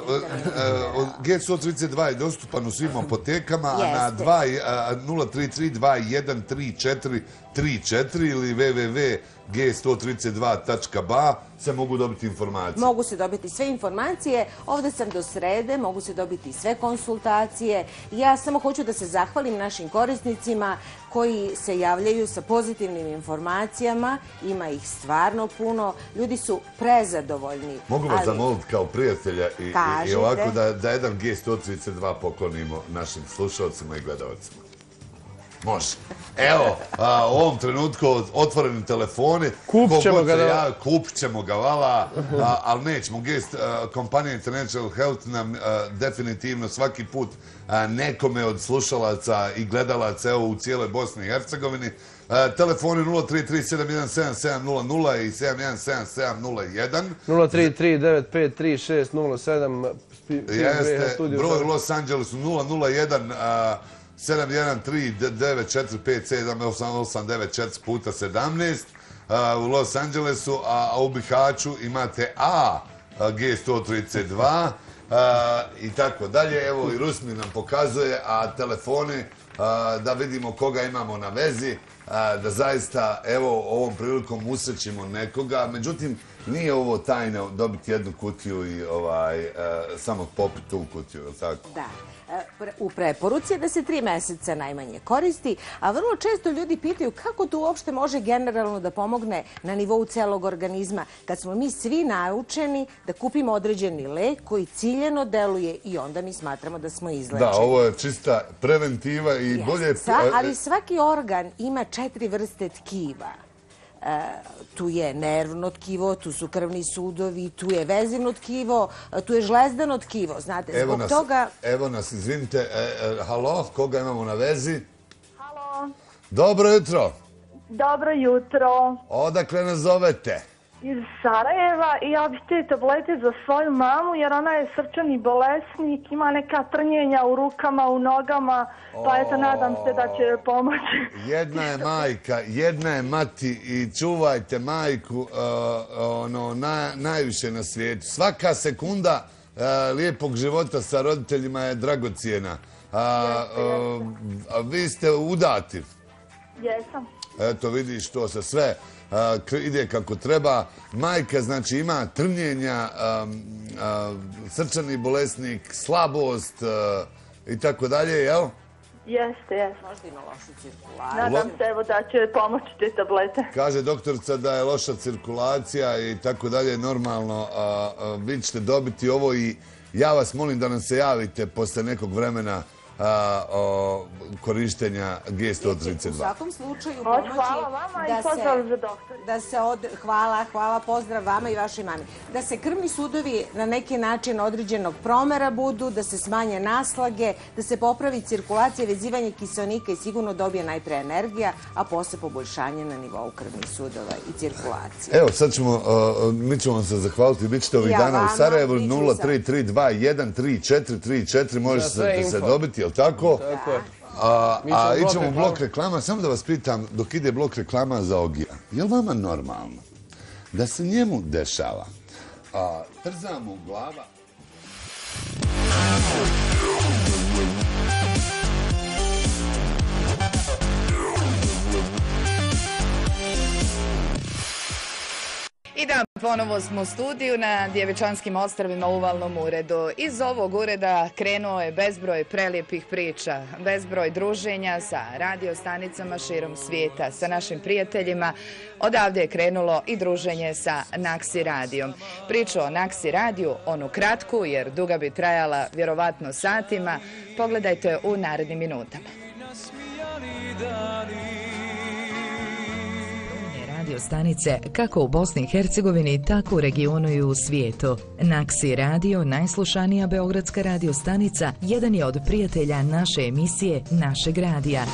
G sto trideset dva je dostupan u svim apotekama, a na nula tri tri dva jedan tri četiri tri četiri ili w w w tačka g sto trideset dva tačka b a se mogu dobiti informacije. Mogu se dobiti sve informacije. Ovde sam do srede, mogu se dobiti sve konsultacije. Ja samo hoću da se zahvalim našim korisnicima koji se javljaju sa pozitivnim informacijama. Ima ih stvarno puno. Ljudi su prezadovoljni. Mogu vas zamoliti kao prijatelja i ovako da jedan G sto trideset dva poklonimo našim slušalcima i gledalcima. Može. Evo, u ovom trenutku otvoreni telefoni. Kupit ćemo ga da... Kupit ćemo ga, vala, ali nećemo. Kompanija International Health nam definitivno svaki put nekome od slušalaca i gledalaca evo u cijeloj Bosni i Hercegovini. Telefoni nula tri tri sedam jedan sedam sedam nula nula i sedam jedan sedam sedam nula jedan. nula tri tri devet pet tri šest nula sedam. Jeste, broj u Los Angelesu nula nula jedan sedam jedan tri devet četiri pet sedam osam osam devet četiri puta sedamnaest u Los Angelesu, a u Bihaću imate A G sto trideset dva i tako dalje. Evo i Rusmir nam pokazuje, a telefoni da vidimo koga imamo na vezi, da zaista evo ovom prilikom usrećimo nekoga. Međutim, nije ovo tajno dobiti jednu kutiju i samo popiti tu kutiju, je li tako? Da. U preporuci je da se tri meseca najmanje koristi, a vrlo često ljudi pitaju kako to uopšte može generalno da pomogne na nivou celog organizma, kad smo mi svi naučeni da kupimo određeni lek koji ciljeno deluje i onda mi smatramo da smo izlečeni. Da, ovo je čista preventiva i bolje... Ali svaki organ ima četiri vrste tkiva. Tu je nervno tkivo, tu su krvni sudovi, tu je vezivno tkivo, tu je žlezdano tkivo, znate, zbog toga... Evo nas, izvinite, halo, koga imamo na vezi? Halo. Dobro jutro. Dobro jutro. Odakle nas zovete? Iz Sarajeva i ja bih te tablete za svoju mamu jer ona je srčani bolesnik, ima neka trnjenja u rukama, u nogama, pa eto nadam se da će joj pomoći. Jedna je majka, jedna je mati i čuvajte majku ono najviše na svijetu. Svaka sekunda lijepog života sa roditeljima je dragocijena. Vi ste udati? Jesam. Eto vidiš, to se sve ide kako treba. Majka znači ima trnjenja, srčani bolesnik, slabost i tako dalje, jel? Jeste, jeste. Možda ima lošu cirkulaciju. Nadam se evo da će pomoći te tablete. Kaže doktorica da je loša cirkulacija i tako dalje, normalno. Vi ćete dobiti ovo i ja vas molim da nam se javite posle nekog vremena korištenja G sto trideset dva. U svakom slučaju pomoći hvala vama i pozdrav za doktor. Hvala, hvala, pozdrav vama i vašoj mami. Da se krvni sudovi na neki način određenog promera budu, da se smanje naslage, da se popravi cirkulacija, vezivanje kiseonika i sigurno dobije najpre energija, a posle poboljšanje na nivou krvnih sudova i cirkulacije. Evo, sad ćemo, mi ćemo vam se zahvaliti, bit ćete ovih dana u Sarajevu nula tri tri dva jedan tri četiri tri četiri, možete se dobiti, je li tako? Tako je. A ićemo u blok reklama, samo da vas pitam, dok ide blok reklama za Ogija, je li vama normalno da se njemu dešava trza mu glava? I da, ponovo smo u studiju na Djevičanskim ostrvima u Uvalnom uredu. Iz ovog ureda krenuo je bezbroj prelijepih priča, bezbroj druženja sa radiostanicama širom svijeta, sa našim prijateljima. Odavde je krenulo i druženje sa Naksi radijom. Priču o Naksi radiju, onu kratku, jer duga bi trajala vjerovatno satima, pogledajte u narednim minutama. Radio stanice kako u Bosni i Hercegovini, tako u regionu i u svijetu. Naksi radio, najslušanija beogradska radio stanica, jedan je od prijatelja naše emisije, našeg radija.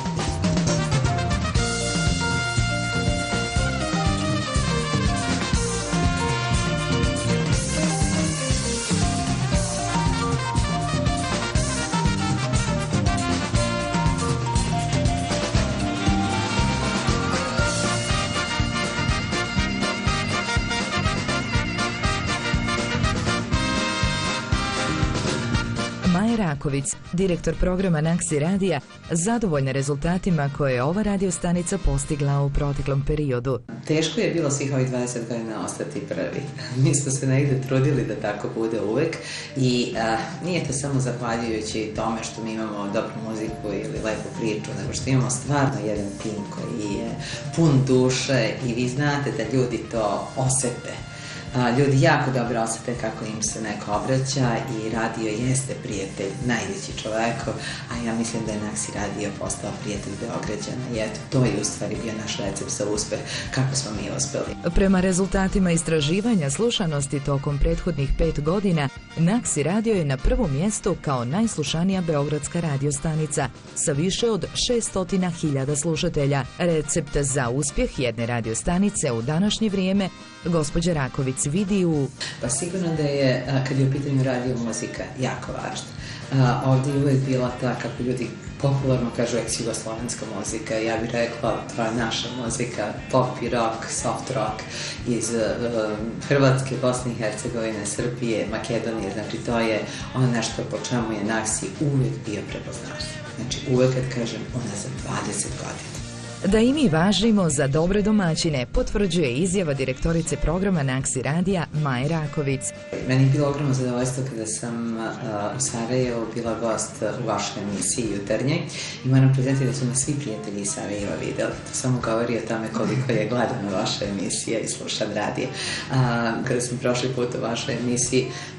Raković, direktor programa Naksi radija, zadovoljna rezultatima koje je ova radiostanica postigla u proteklom periodu. Teško je bilo svih ovih dvadeset godina ostati prvi. Mi smo se negdje trudili da tako bude uvek i a, nije to samo zahvaljujući tome što mi imamo dobru muziku ili lepu priču, nego što imamo stvarno jedan tim koji je pun duše i vi znate da ljudi to osete. Ljudi jako dobro osjete kako im se neko obraća i radio jeste prijatelj, najveći čoveko, a ja mislim da je Naksi radio postao prijatelj Beograđana i eto, to je u stvari bio naš recept za uspeh, kako smo mi uspeli. Prema rezultatima istraživanja slušanosti tokom prethodnih pet godina, Naksi radio je na prvom mjestu kao najslušanija beogradska radiostanica sa više od šesto hiljada slušatelja. Recept za uspjeh jedne radiostanice u današnje vrijeme gospođa Raković vidi u... Pa sigurno da je, kad je u pitanju radio muzika, jako važna. Ovdje je uvijek bila ta, kako ljudi popularno kažu, ex-jugoslovenska muzika. Ja bih rekla, to je naša muzika, pop i rock, soft rock iz Hrvatske, Bosne i Hercegovine, Srbije, Makedonije. Znači, to je ono nešto po čemu je Naksi uvijek bio prepoznatljiv. Znači, uvijek kad kažem, unazad dvadeset godina. Da i mi važimo za dobre domaćine, potvrđuje izjava direktorice programa Naksi radija Maje Raković. Meni je bilo ogromno zadovoljstvo kada sam uh, u Sarajevu bila gost u vašoj emisiji jutarnjej i moram priznati da su me svi prijatelji iz Sarajeva vidjeli. To samo govori o tome koliko je gledana vaša emisija i slušan radije. Uh, kada sam prošli put u vašoj emisiji,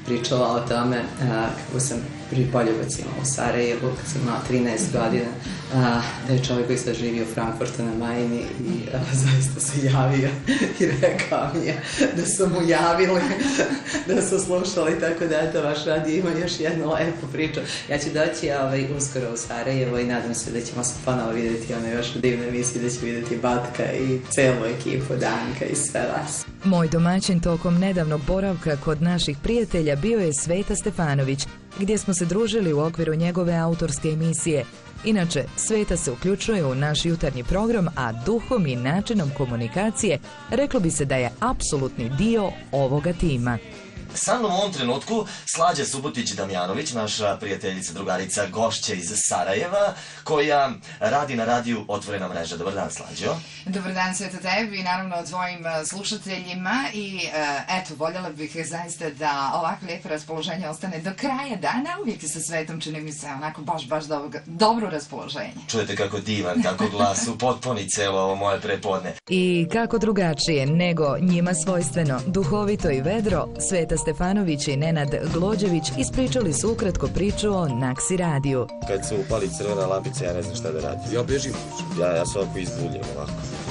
pričala o tome kako sam prvi poljubac imala u Sarajevu kad sam imala trinaest godina, da je čovjek koji sad živi u Frankfurtu na Majini i zaista se javio i rekao mi je da su mu javili, da su slušali, tako da eto, vaš radio ima još jednu lepu priču. Ja ću doći uskoro u Sarajevo i nadam se da ćemo se ponovo vidjeti ono još u divnoj emisiji, da ću vidjeti Batka i celu ekipu, Danka i sve vas. Moj domaćin tokom nedavnog boravka kod naših prijatelja bio je Sveta Stefanović, gdje smo se družili u okviru njegove autorske emisije. Inače, Sveta se uključuje u naš jutarnji program, a duhom i načinom komunikacije reklo bi se da je apsolutni dio ovoga tima. Sa mnom u ovom trenutku Slađa Subotić-Damjanović, naša prijateljica, drugarica, gošća iz Sarajeva, koja radi na radiju Otvorena mreža. Dobar dan, Slađo. Dobar dan, Sveta, tebi i naravno tvojim slušateljima i eto, voljela bih zaista da ovako lijepo raspoloženje ostane do kraja dana. Uvijek sa Svetom čini mi se onako baš, baš dobro raspoloženje. Čujete kako divan, kako glas upotpuni celo ovo moje prepodne. I kako drugačije nego njima svojstveno, duhovito i vedro, Sveta Stefanović i Nenad Glođević ispričali su ukratko priču o Naksi radiju. Kad se upali crvena lampica, ja ne znam šta da radim. Ja bežim. Ja, ja se ovako izbuljem ovako.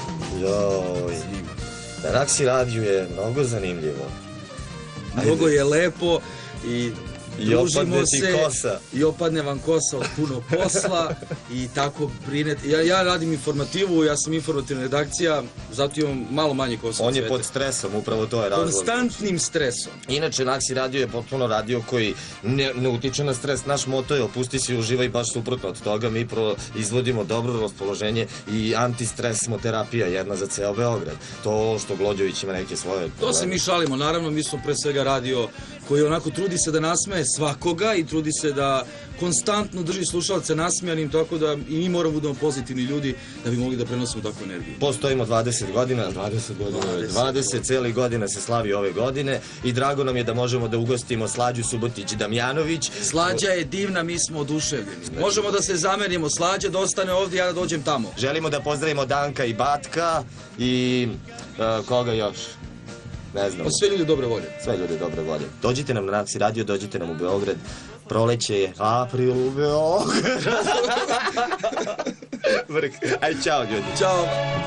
Joj. Na Naksi radiju je mnogo zanimljivo. Mnogo je lepo i družimo se kosa. I opadne vam kosa od puno posla i tako brinete. Ja, ja radim informativu, ja sam informativna redakcija, zato imam malo manje kosa. On je pod stresom, upravo to je razlog. Konstantnim stresom. Inače, Naksi radio je potpuno radio koji ne, ne utiče na stres. Naš moto je opusti se i uživaj, baš suprotno od toga. Mi izvodimo dobro raspoloženje i antistres smo terapija jedna za ceo Beograd. To što Glođević ima neke svoje probleme. To se mi šalimo, naravno, mi smo pre svega radio koji onako trudi se da nasmeje svakoga i trudi se da konstantno drži slušalce nasmijanim, tako da i mi moramo budemo pozitivni ljudi da bi mogli da prenosimo takvu energiju. Postojimo dvadeset godina, dvadeset godina, dvadeset celih godina se slavi ove godine i drago nam je da možemo da ugostimo Slađu Subotić-Damjanović. Slađa je divna, mi smo oduševljeni. Možemo da se zamenimo, Slađa da ostane ovdje, ja da dođem tamo. Želimo da pozdravimo Danka i Batka i uh, koga još? Ne znam. Sve ljude dobre volje. Sve ljude dobre volje. Dođite nam na Naksi radio, dođite nam u Beograd. Proleće je april u Beograd. Vrk. Aj, čao ljudi. Ćao.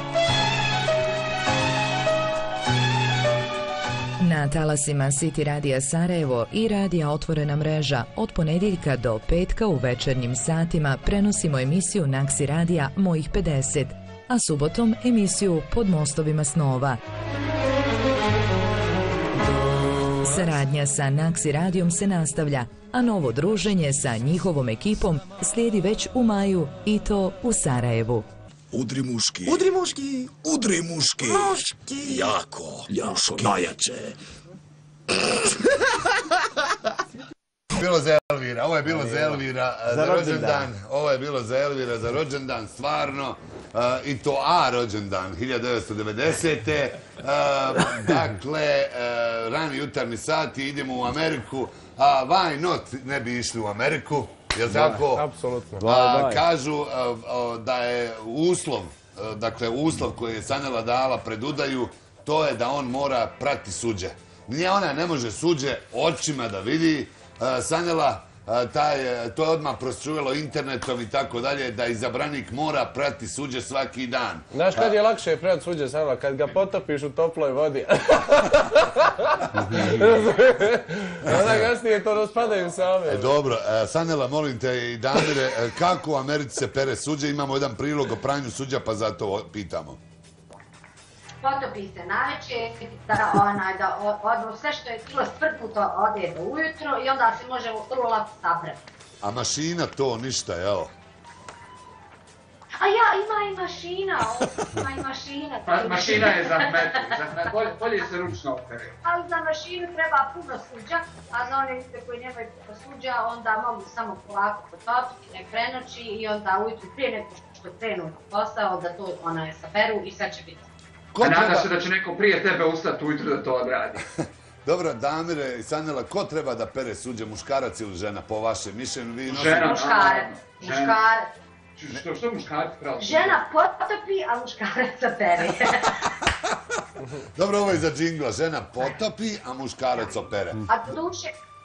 Na talasima City radija Sarajevo i radija Otvorena mreža od ponedjeljka do petka u večernjim satima prenosimo emisiju Naksi radija Mojih pedeset, a subotom emisiju Pod mostovima snova. Saradnja sa Naksi radijom se nastavlja, a novo druženje sa njihovom ekipom slijedi već u maju i to u Sarajevu. Udri muški. Udri muški. Udri muški. Muški. Jako, jako, najjače. Bilo za Elvira, ovo je bilo za Elvira za rođendan, ovo je bilo za Elvira za rođendan, stvarno, i to A rođendan, hiljadu devetsto devedesete. Dakle, rani jutarnji sati, idemo u Ameriku, a why not ne bi išli u Ameriku, jel' tako? Apsolutno. Kažu da je uslov, dakle uslov koji je Sanela dala pred udaju, to je da on mora prati suđe. Nije ona ne može suđe očima da vidi, Sanela, to je odmah prostrujelo internetom i tako dalje, da izabranik mora prati suđe svaki dan. Znaš kad je lakše prati suđe, Sanela? Kad ga potopiš u toploj vodi. Onda kasnije to raspadaju same. Dobro, Sanela, molim te i Damire, kako u Americi se pere suđe? Imamo jedan prilog o pranju suđa, pa zato pitamo. Potopi se naveče, da sve što je bilo sprdnuto ode do ujutro i onda se može vrlo lako sabrati. A mašina to ništa, jel? A ja, ima i mašina, ima i mašina. Mašina je za metu, bolje se ručno opere. Ali za mašinu treba puno suđa, a za one ljude koji nemaju puno suđa, onda mogu samo polako potopiti, ne prenoći i onda ujutru prije nego što krenu posao, da to ona je saberu i sad će biti. A nadaš se da će neko prije tebe ustati ujutru da to odradi. Dobro, Damire i Sanela, ko treba da pere suđe, muškarac ili žena, po vašem mišljenju? Žena. Muškarac. Muškarac. Što je muškarac? Žena potopi, a muškarac opere. Dobro, ovo je za džingla. Žena potopi, a muškarac opere. A do duše,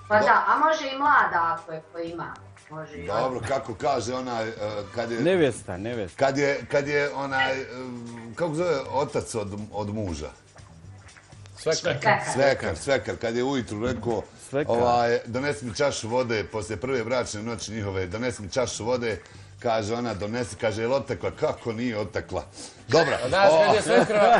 Pa da, a može i mlada ako je ima. Dobro, kako kaže onaj, kad je... Nevjesta, nevjesta. Kad je, kad je onaj, kako zove otac od, od muža? Svekar. Svekar, svekar. Kad je ujutru rekao, ovaj, donesi mi čašu vode, poslije prve bračne noći njihove, donesi mi čašu vode, kaže ona, donesi, kaže, je li otekla? Kako nije otekla? Dobro. A znaš kad je svekrva...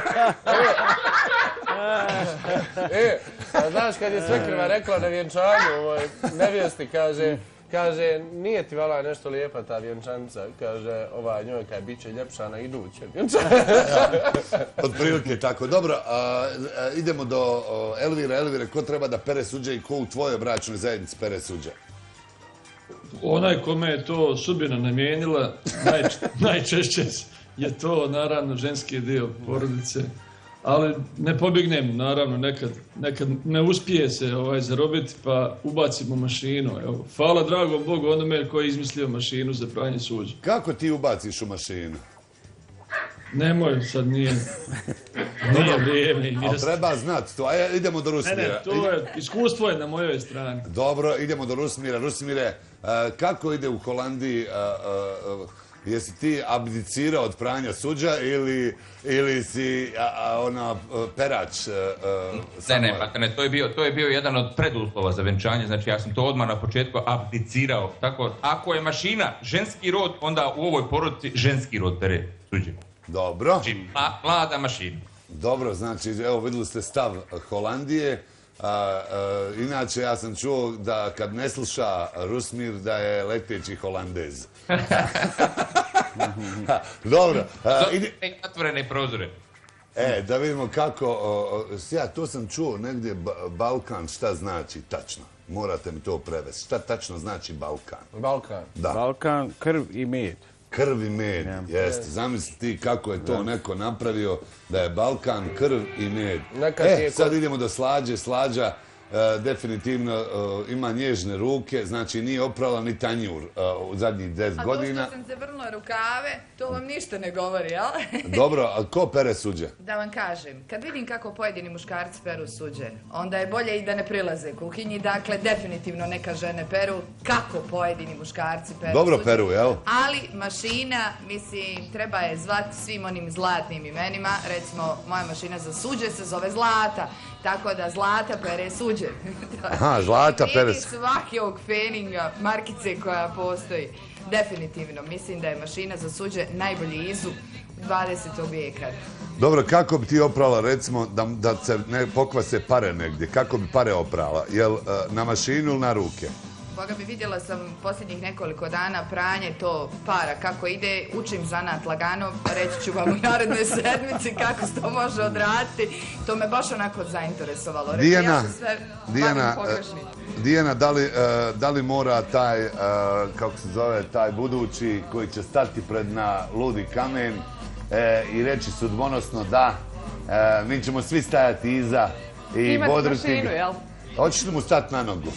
E, a znaš kad je svekrva rekla na vjenčanju ovoj nevjesti, kaže... Kaže, nije ti vala nešto lijepa ta vjenčanica, kaže, ova njoj kaj bit će ljepša na iduće vjenčanica. Od prilike tako. Dobro, idemo do Elvira. Elvire, ko treba da pere suđe i ko u tvojoj bračnoj zajednici pere suđe? Onaj kome je to sudbina namijenila, najčešće je to naravno ženski dio porodice. Ali ne pobjegnem, naravno, nekad, nekad ne uspije se ovaj, zarobiti pa ubacimo mašinu. Evo, hvala dragom Bogu onome koji je izmislio mašinu za pranje suđa. Kako ti ubaciš u mašinu? Nemoj, sad nije, nije vrijeme i mjesto. Ali treba znati to, a idemo do Rusmira. Ne, ne, to je, iskustvo je na mojoj strani. Dobro, idemo do Rusmira. Rusmire, kako ide u Holandiji? Jesi ti abdicirao od pranja suđa ili, ili si a, a, ona perač? A, ne, ne, pa ne, to je, bio, to je bio jedan od preduslova za venčanje, znači ja sam to odmah na početku abdicirao. Tako, ako je mašina ženski rod, onda u ovoj porodici ženski rod pere suđe. Dobro. Znači, mla, mlada mašina. Dobro, znači, evo vidjeli ste stav Holandije. A, a, inače, ja sam čuo da kad ne sluša Rusmir, da je leteći Holandez. Dobro. Ide... Otvorene prozore. E, da vidimo kako... O, o, ja to sam čuo negdje, ba, Balkan, šta znači tačno? Morate mi to prevesti. Šta tačno znači Balkan? Balkan? Da. Balkan, krv i med. Krv i med, yeah. Jeste. Zamisli ti kako je to yeah. neko napravio da je Balkan, krv i med. Nekad e, sad idemo do Slađe. Slađa e, definitivno e, ima nježne ruke, znači nije oprala ni tanjur e, u zadnjih deset godina. A to što sam zavrnula rukave, to vam ništa ne govori, jel? Dobro, a ko pere suđe? Da vam kažem, kad vidim kako pojedini muškarci peru suđe, onda je bolje i da ne prilaze kuhinji, dakle, definitivno neka žene peru, kako pojedini muškarci peru Dobro suđe. peru, jel? Ali mašina, mislim, treba je zvati svim onim zlatnim imenima, recimo, moja mašina za suđe se zove Zlata, tako da Zlata pere suđe. Aha, Zlata pere suđe. Svakog feninga, markice koja postoji. Definitivno, mislim da je mašina za suđe najbolji izum dvadesetog vijeka. Dobro, kako bi ti oprala, recimo, da, da se ne pokvase pare negdje? Kako bi pare oprala? Jel na mašinu ili na ruke? Boga bi vidjela sam posljednjih nekoliko dana pranje to para kako ide, učim zanat lagano, reći ću vam u narednoj sedmici kako se to može odraditi. To me baš onako zainteresovalo. Reći, Dijana, ja se sve Dijana, Dijana, da li, da li mora taj, kako se zove, taj budući koji će stati pred na ludi kamen i reći sudbonosno da, mi ćemo svi stajati iza i bodriti. Imati mašinu, jel? Hoćeš li mu stati na nogu?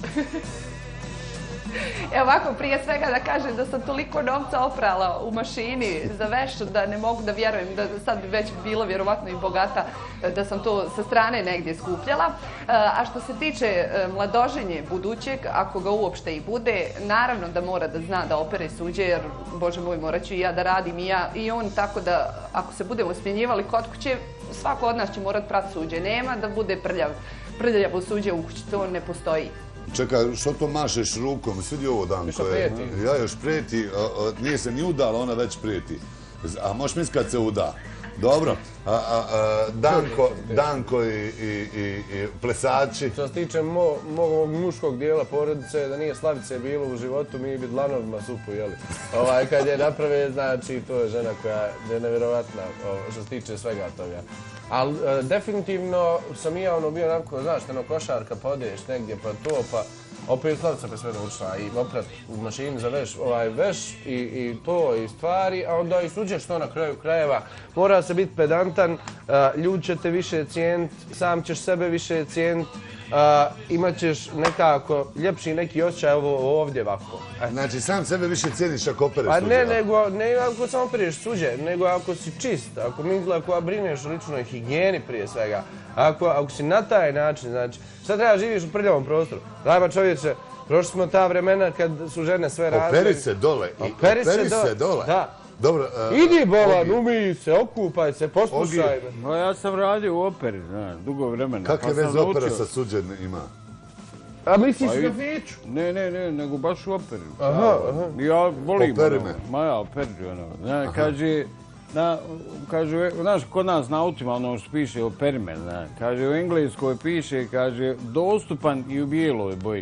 Evo ovako, prije svega da kažem da sam toliko novca oprala u mašini za veš da ne mogu da vjerujem da sad bi već bila vjerovatno i bogata da sam to sa strane negdje skupljala. A što se tiče mladoženje budućeg, ako ga uopšte i bude, naravno da mora da zna da opere suđe, jer, Bože moj, morat ću i ja da radim i ja i on, tako da ako se budemo smjenjivali kod kuće, svako od nas će morat prati suđe. Nema da bude prljav, prljavo suđe u kući, to ne postoji. Čekaj, što to mašeš rukom? Svidi ovo, Danko. Ja još prijeti, nije se ni udala, ona već prijeti. A možeš misliti kad se uda? Dobro. A, a, a, Danko, Danko i, i, i, i plesači. Što se tiče mo, mog muškog dijela porodice, da nije Slavice bilo u životu, mi bi dlanovima supu jeli. Ovaj, kad je naprave, znači, to je žena koja je nevjerovatna što se tiče svega toga. Ali e, definitivno sam i ja ono bio onako, znaš, ono košarka, pa odeš negdje, pa to, pa opet Slavica pa sve naučila i oprat u mašini za veš, ovaj veš i, i to i stvari, a onda i suđeš to na kraju krajeva. Mora se biti pedantan, ljudi će te više cijeniti, sam ćeš sebe više cijeniti imat ćeš nekako ljepši neki osjećaj ovdje ovako. Znači sam sebe više cijeniš ako opereš suđe? Pa ne, nego, ne ako samo opereš suđe, nego ako si čist, ako misli, ako brineš o ličnoj higijeni prije svega, ako, ako si na taj način, znači, šta treba živiš u prljavom prostoru? Dajma čovječe, prošli smo ta vremena kad su žene sve razne. Operi se dole. Operi se dole. Da. Dobro. Idi bolan, umij se, okupaj se, poslušaj me. No, ja sam radio u operi, znaš, dugo vremena. Kakve veze opera sa suđem ima? A misliš na fiću? Ne, ne, ne, nego baš u operi. Aha, aha. Ja volim. Operi me. Ma ja, operi, ono. Znaš, kaže, kaže, znaš, kod nas na autima, ono što piše operi me, znaš. Kaže, u engleskoj piše, kaže, dostupan i u bijeloj boji.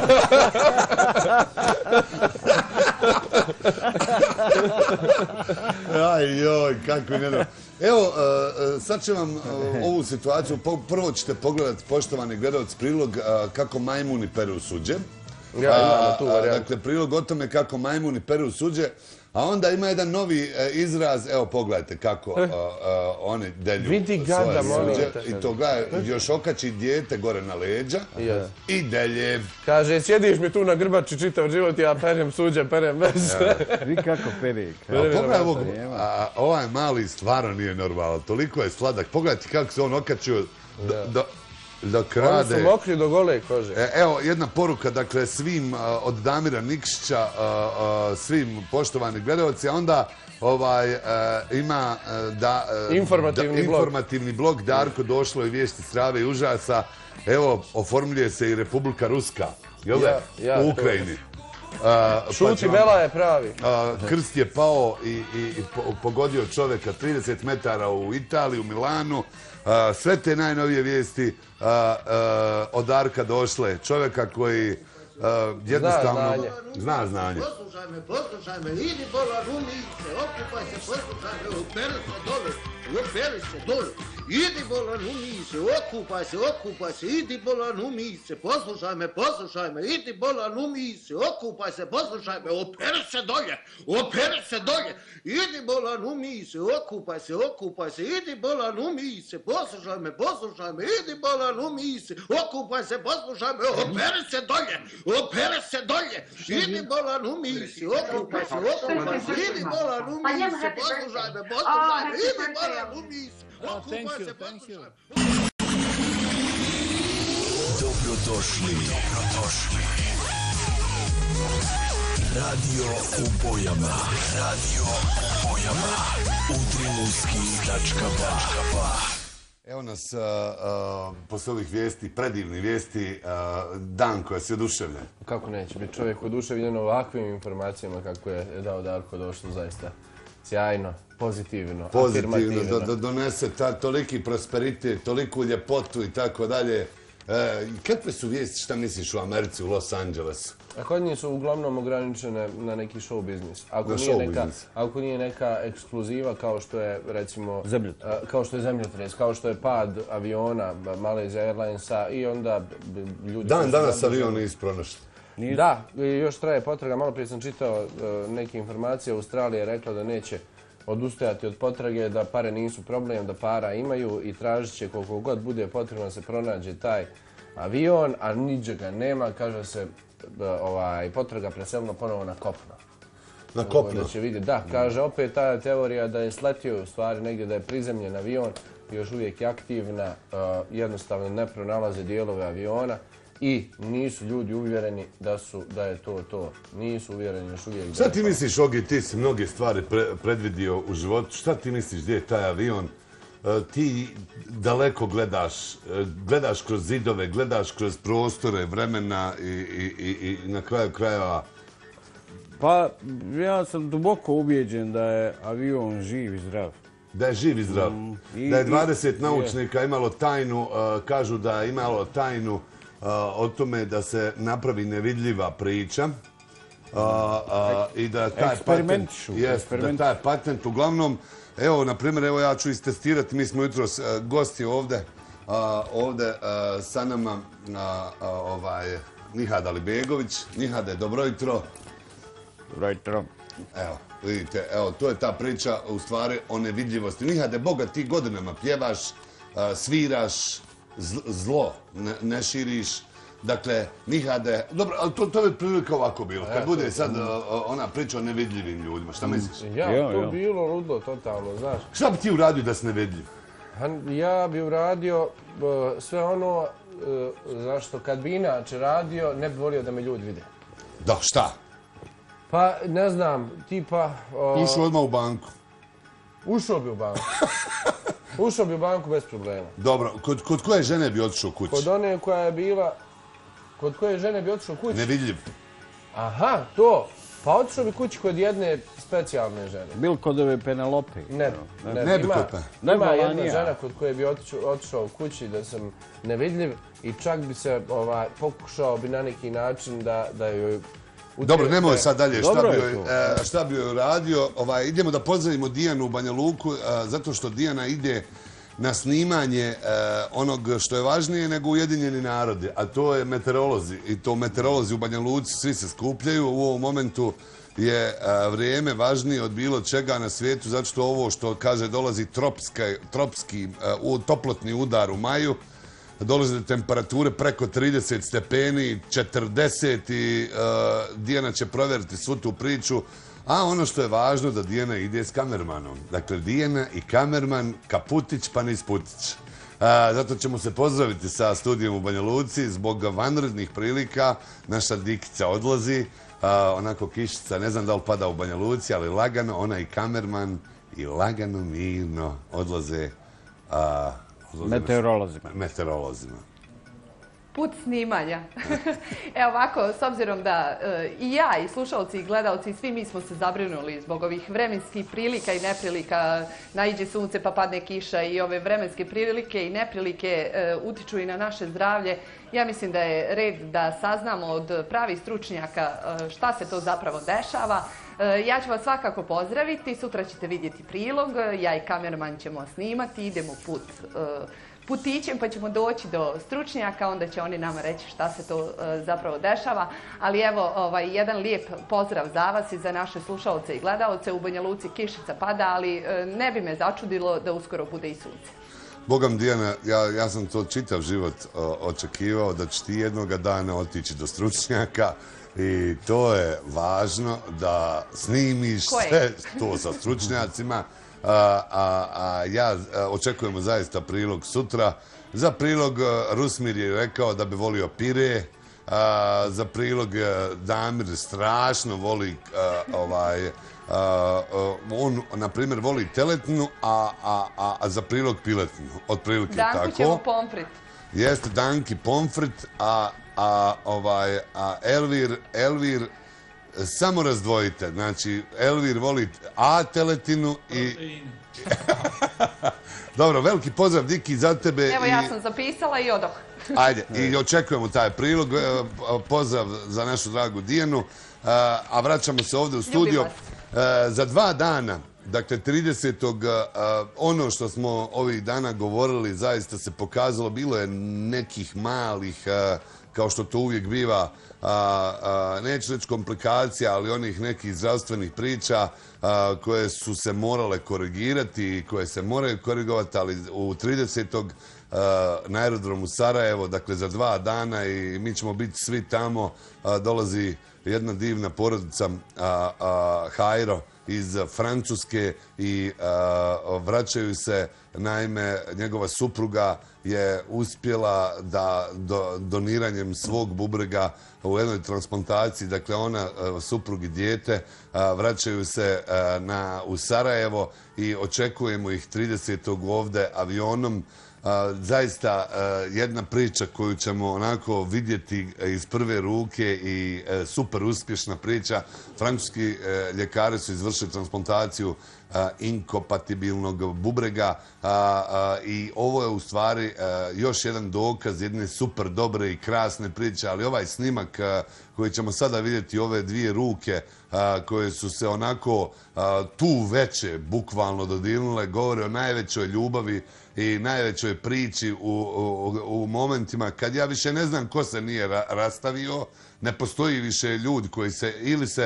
Aj joj, kako ne da. Evo, sad će vam ovu situaciju, prvo ćete pogledati, poštovani gledalac, prilog kako majmuni peru suđe. Ja, imamo tu varijantu. Dakle, prilog o tome kako majmuni peru suđe, a onda ima jedan novi izraz, evo pogledajte kako oni delju svoje suđe. I to gledaj, još okači dijete gore na leđa i delje. Kaže, sjediš mi tu na grbači čitav život, ja perem suđe, perem bez. Vi kako peri. Pogledaj ovog, ovaj mali stvarno nije normalan, toliko je sladak. Pogledajte kako se on okačio da krade. Oni su mokri do gole kože. Evo, jedna poruka, dakle, svim od Damira Nikšića, svim poštovanim gledalci, a onda ima da... Informativni blog. Darko, došlo je vijesti strave i užasa. Evo, oformljuje se i Republika Ruska, jel da? U Ukrajini. Šuti, Bela je pravi. Krst je pao i pogodio čovjeka trideset metara u Italiji, u Milanu. Sve te najnovije vijesti od Darka došle. Čovjeka koji jednostavno zna znanje. Poslušaj me, poslušaj me, idi bolan umice, okupaj se, poslušaj me, operi se dole, operi se dole. Idi bolan umice, okupaj se, okupaj se, idi bolan umice, poslušaj me, poslušaj me, idi bolan umice, okupaj se, poslušaj me, operi se dolje, operi se dolje. Idi bolan umice, okupaj se, okupaj se, idi bolan umice, poslušaj me, poslušaj me, idi bolan umice, okupaj se, poslušaj me, operi se dolje, operi se dolje. Idi bolan umice, okupaj se, okupaj se, idi bolan umice, poslušaj me, poslušaj me, idi bolan umice. Thank you, thank you. Dobrodošli, dobrodošli. Radio u bojama, radio u bojama, utrimuski tačka ba. Evo nas, posle ovih vijesti, predivnih vijesti, Danko, jesi oduševljen? Kako neće biti čovjek oduševljen ovakvim informacijama kako je dao Darko, došlo zaista sjajno, pozitivno, afirmativno. Pozitivno, da donese toliki prosperitet, toliku ljepotu i tako dalje. Kakve su vijesti, šta misliš u Americi, u Los Angelesu? A kod njih su uglavnom ograničene na neki show biznis. Ako nije neka ekskluziva kao što je, recimo, kao što je zemljotres, kao što je pad aviona Malaysia Airlinesa i onda ljudi... Dan danas avion nisu pronašli. Da, još traje potraga. Malo prije sam čitao neke informacije. Australija je rekla da neće odustajati od potrage, da pare nisu problem, da para imaju i tražit će koliko god bude potrebno da se pronađe taj avion, a niđega nema, kaže se, potraga preselila ponovo na kopno. Na kopno? Da će vidjeti, da, kaže opet ta teorija da je sletio u stvari negdje, da je prizemljen avion, još uvijek je aktivna, jednostavno ne pronalaze dijelove aviona. I nisu ljudi uvjereni da je to to. Nisu uvjereni još uvijek da je to. Šta ti misliš, Ogi, ti si mnoge stvari predvidio u životu. Šta ti misliš gdje je taj avion? Ti daleko gledaš, gledaš kroz zidove, gledaš kroz prostore, vremena i na kraju krajeva. Pa ja sam duboko ubijeđen da je avion živ i zdrav. Da je živ i zdrav. Da je dvadeset naučnika imalo tajnu, kažu da je imalo tajnu o tome da se napravi nevidljiva priča i da taj patent uglavnom, evo, na primjer, evo ja ću istestirati, mi smo jutros gosti ovdje, ovdje sa nama Nihad Alibegović. Nihade, dobro jutro. Dobro jutro. Evo, vidite, evo, to je ta priča u stvari o nevidljivosti. Nihade, Boga, ti godinama pjevaš, sviraš, zlo ne širiš. Dakle, nikada... Dobro, ali to je prilike ovako bilo. Kad bude sad ona priča o nevidljivim ljudima, šta misliš? Ja, to bilo ludo, totalno, znaš. Šta bi ti uradio da si nevidljiv? Ja bi uradio sve ono zašto kad bi inače radio, ne bi volio da me ljudi vide. Da, šta? Pa, ne znam, tipa... Ušao odmah u banku. Ušao bi u banku. Ušao bi u banku bez problema. Dobro, kod koje žene bi otišao kući? Kod one koja je bila... Kod koje žene bi otišao kući? Nevidljiv. Aha, to. Pa otišao bi kući kod jedne specijalne žene. Bil kod ove Penelope? Ne, ne bi kod pa. Ima jedna žena kod koje bi otišao kući da sam nevidljiv i čak bi se pokušao bi na neki način da joj... Dobro, nemoj sad dalje šta bi joj uradio. Idemo da pozdravimo Dijanu u Banja Luku, zato što Dijana ide na snimanje onog što je važnije nego Ujedinjeni narodi, a to je meteorolozi. I to meteorolozi u Banja Luci, svi se skupljaju. U ovom momentu je vrijeme važnije od bilo čega na svijetu, zato što ovo što kaže dolazi tropski toplotni udar u maju, dolaze do temperature preko trideset stepeni, četrdeset i Dijana će provjeriti svu tu priču. A ono što je važno da Dijana ide s kamermanom. Dakle, Dijana i kamerman Kaputić pa niz Putić. Zato ćemo se pozdraviti sa studijom u Banja Luci. Zbog vanrednih prilika naša Dikica odlazi. Onako kišica, ne znam da li pada u Banja Luci, ali lagano ona i kamerman i lagano mirno odlaze meteorolozima. Meteorolozima. Put snimanja. Evo ovako, s obzirom da i ja, i slušalci, i gledalci, i svi mi smo se zabrinuli zbog ovih vremenskih prilika i neprilika, naiđe sunce pa padne kiša i ove vremenske prilike i neprilike utiču i na naše zdravlje. Ja mislim da je red da saznamo od pravih stručnjaka šta se to zapravo dešava. Ja ću vas svakako pozdraviti, sutra ćete vidjeti prilog, ja i kamerman ćemo snimati, idemo put putićem pa ćemo doći do stručnjaka, onda će oni nama reći šta se to zapravo dešava. Ali evo, jedan lijep pozdrav za vas i za naše slušalce i gledalce. U Banja Luci kišica pada, ali ne bi me začudilo da uskoro bude i sunce. Bogam Dijana, ja sam to čitav život očekivao da će ti jednoga dana otići do stručnjaka i to je važno da snimiš sve to sa stručnjacima. A ja očekujemo zaista prilog sutra. Za prilog Rusmir je rekao da bi volio pire. Za prilog Damir strašno voli on, na primjer, voli teletnu, a za prilog piletnu. Otprilike tako. Danku ćemo pomfrit. Jeste, Danki pomfrit, a Elvir, Elvir samo razdvojite. Znači, Elvir voli A teletinu i... Dobro, veliki pozdrav, Diki, za tebe. Evo, ja sam zapisala i odoh. Ajde, i očekujemo taj prilog. Pozdrav za našu dragu Dijanu. A vraćamo se ovdje u studio. Za dva dana, dakle, tridesetog ono što smo ovih dana govorili, zaista se pokazalo, bilo je nekih malih, kao što to uvijek biva, neću reći komplikacija, ali onih nekih zdravstvenih priča koje su se morale korigirati i koje se moraju korigovati, ali u tridesetog na aerodromu Sarajevo, dakle za dva dana i mi ćemo biti svi tamo, dolazi jedna divna porodica Hajro iz Francuske i vraćaju se, naime, njegova supruga je uspjela da doniranjem svog bubrega u jednoj transplantaciji, dakle ona, suprug i dijete, vraćaju se u Sarajevo i očekujemo ih tridesetog ovdje avionom. Zaista jedna priča koju ćemo onako vidjeti iz prve ruke i super uspješna priča. Francuski ljekari su izvršili transplantaciju inkompatibilnog bubrega i ovo je u stvari još jedan dokaz jedne super dobre i krasne priče, ali ovaj snimak koji ćemo sada vidjeti, ove dvije ruke koje su se onako tu veće bukvalno dodirnule, govore o najvećoj ljubavi i najvećoj priči u momentima kad ja više ne znam ko se nije rastavio, ne postoji više ljudi koji se ili se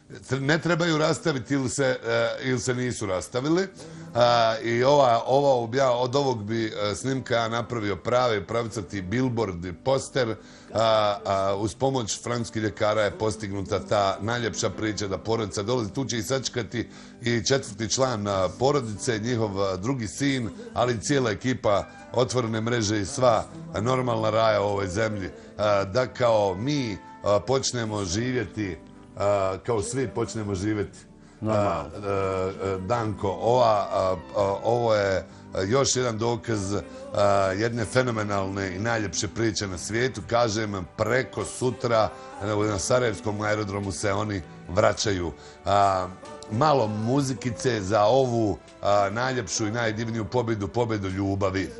ne trebaju rastaviti ili se, ili se nisu rastavili. A, I ova, ova, ja od ovog bi snimka ja napravio pravi pravcati billboard i poster. A, a, uz pomoć francuskih ljekara je postignuta ta najljepša priča da porodica dolazi. Tu će i sačekati i četvrti član porodice, njihov drugi sin, ali i cijela ekipa Otvorene mreže i sva normalna raja u ovoj zemlji. A, da kao mi a, počnemo živjeti, a, kao svi počnemo živjeti. A, a, a, Danko, ova, a, a, ovo je još jedan dokaz a, jedne fenomenalne i najljepše priče na svijetu. Kažem, preko sutra na Sarajevskom aerodromu se oni vraćaju. A, malo muzikice za ovu a, najljepšu i najdivniju pobjedu, pobjedu ljubavi.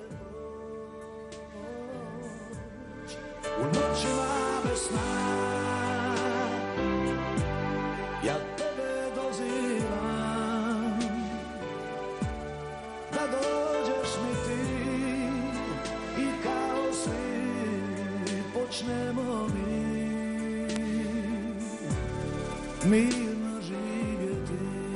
U noćima bez sna ja tebe dozivam da dođeš mi ti i kao svi počnemo mi mirno živjeti.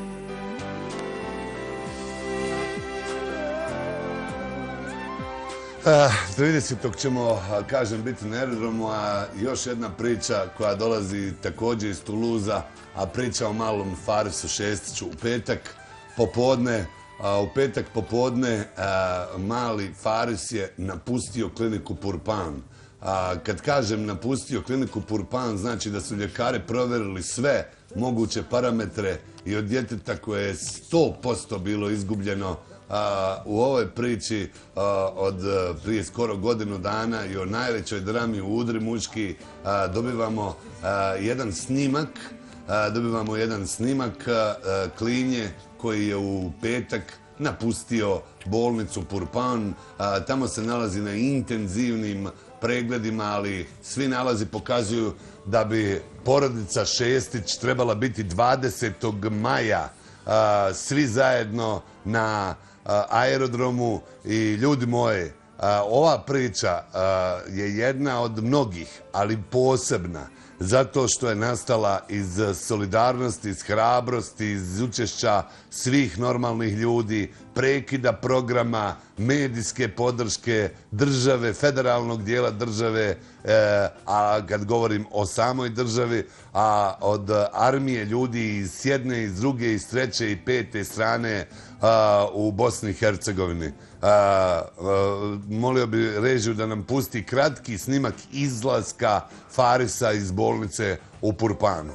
tridesetog ćemo, kažem, biti na aerodromu, a još jedna priča koja dolazi također iz Tuluza, a priča o malom Farisu Šestiću. U petak popodne, a, u petak popodne a, mali Faris je napustio kliniku Purpan. A, kad kažem napustio kliniku Purpan, znači da su ljekari provjerili sve moguće parametre i od djeteta koje je sto posto bilo izgubljeno a, u ovoj priči a, od prije skoro godinu dana i o najvećoj drami u Udri muški a, dobivamo a, jedan snimak, a, dobivamo jedan snimak a, klinje koji je u petak napustio bolnicu Purpan. A, tamo se nalazi na intenzivnim pregledima, ali svi nalazi pokazuju da bi porodica Šestić trebala biti dvadesetog maja a, svi zajedno na a, aerodromu. I ljudi moji, a, ova priča a, je jedna od mnogih, ali posebna, zato što je nastala iz solidarnosti, iz hrabrosti, iz učešća svih normalnih ljudi, prekida programa, medijske podrške države, federalnog dijela države, e, a kad govorim o samoj državi, a od armije ljudi iz jedne, iz druge, iz treće i pete strane a, u Bosni i Hercegovini. A, a, molio bi režiju da nam pusti kratki snimak izlaska Farisa iz bolnice u Purpanu.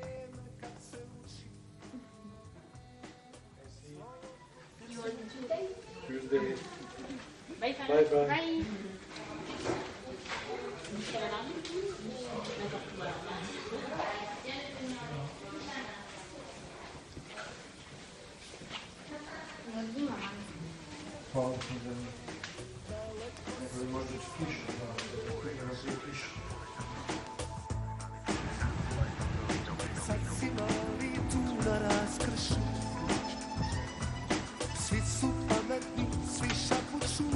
Bye bye. Bye. Sad si mali tu na raskršu, svi su pametni, svi šapuću.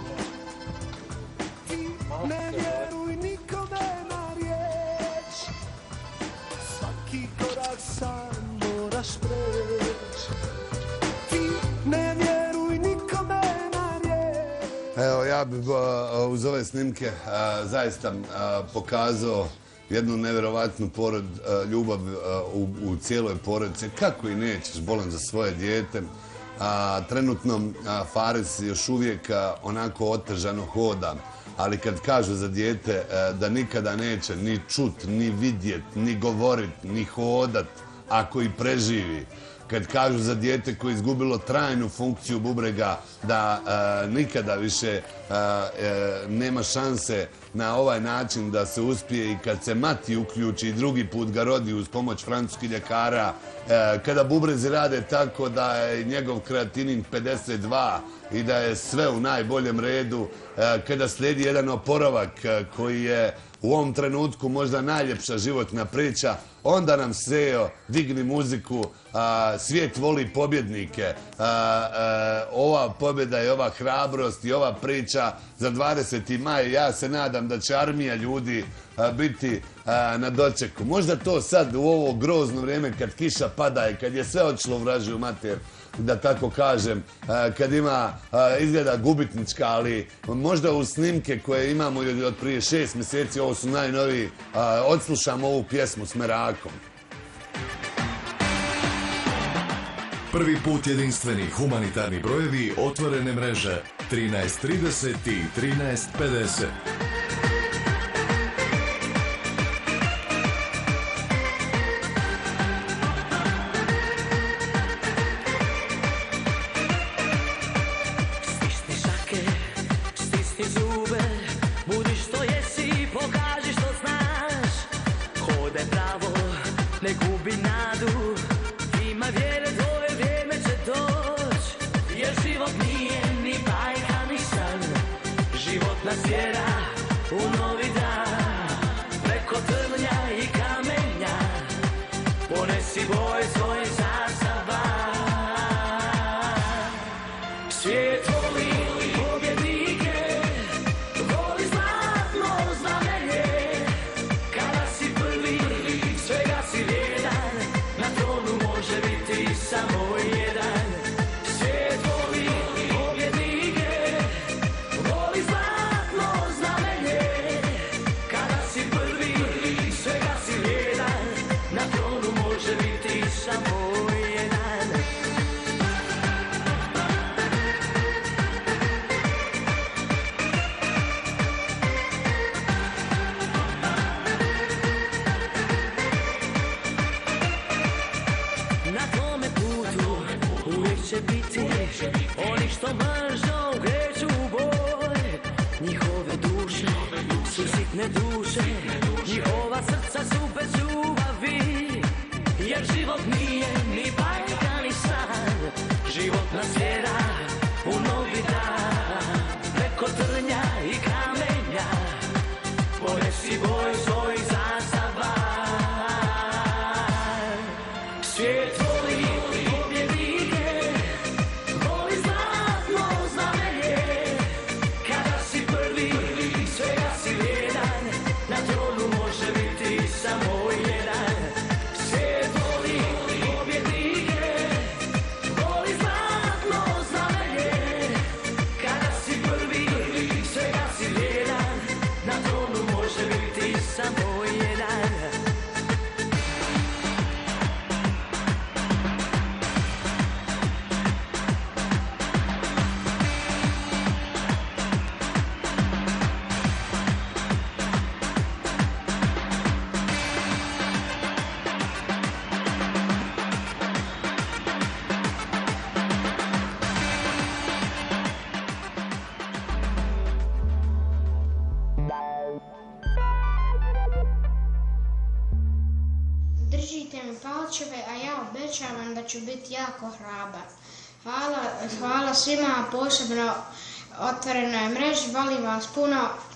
Ti ne vjeruj nikome na riječ, svaki korak sam moraš preć. Ti ne vjeruj nikome na riječ. Evo, ja bih uz ove snimke a, zaista a, pokazao jednu nevjerovatnu porod, a, ljubav a, u, u cijeloj porodici. Kako i nećeš, bolan za svoje dijete. A, trenutno a, Faris još uvijek a, onako otežano hoda, ali kad kažu za dijete a, da nikada neće ni čut, ni vidjet, ni govorit, ni hodat, ako i preživi, kad kažu za dijete koje je izgubilo trajnu funkciju bubrega da a, nikada više a, e, nema šanse na ovaj način da se uspije, i kad se mati uključi i drugi put ga rodi uz pomoć francuskih ljekara, e, kada bubrezi rade tako da je njegov kreatinin pedeset dva i da je sve u najboljem redu, e, kada slijedi jedan oporavak e, koji je u ovom trenutku možda najljepša životna priča, onda nam Sejo digni muziku, a, svijet voli pobjednike. A, a, ova pobjeda i ova hrabrost i ova priča za dvadeseti maj. Ja se nadam da će armija ljudi biti na dočeku. Možda to sad u ovo grozno vrijeme kad kiša pada i kad je sve otišlo u vražju mater, da tako kažem, kad ima, izgleda gubitnička, ali možda u snimke koje imamo od prije šest mjeseci, ovo su najnoviji, odslušamo ovu pjesmu s Merakom. Prvi put jedinstveni humanitarni brojevi otvorene mreže trinaest trideset i trinaest pedeset. Da ću biti jako hrabar. Hvala, hvala svima, posebno otvorenoj mreži, volim vas puno.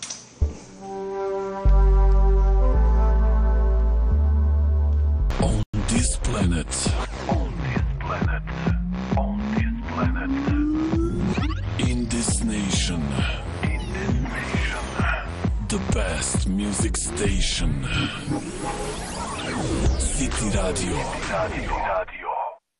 On this planet. On this planet. On this planet. In this nation. In this nation. The best music station. City Radio. Radio. Radio.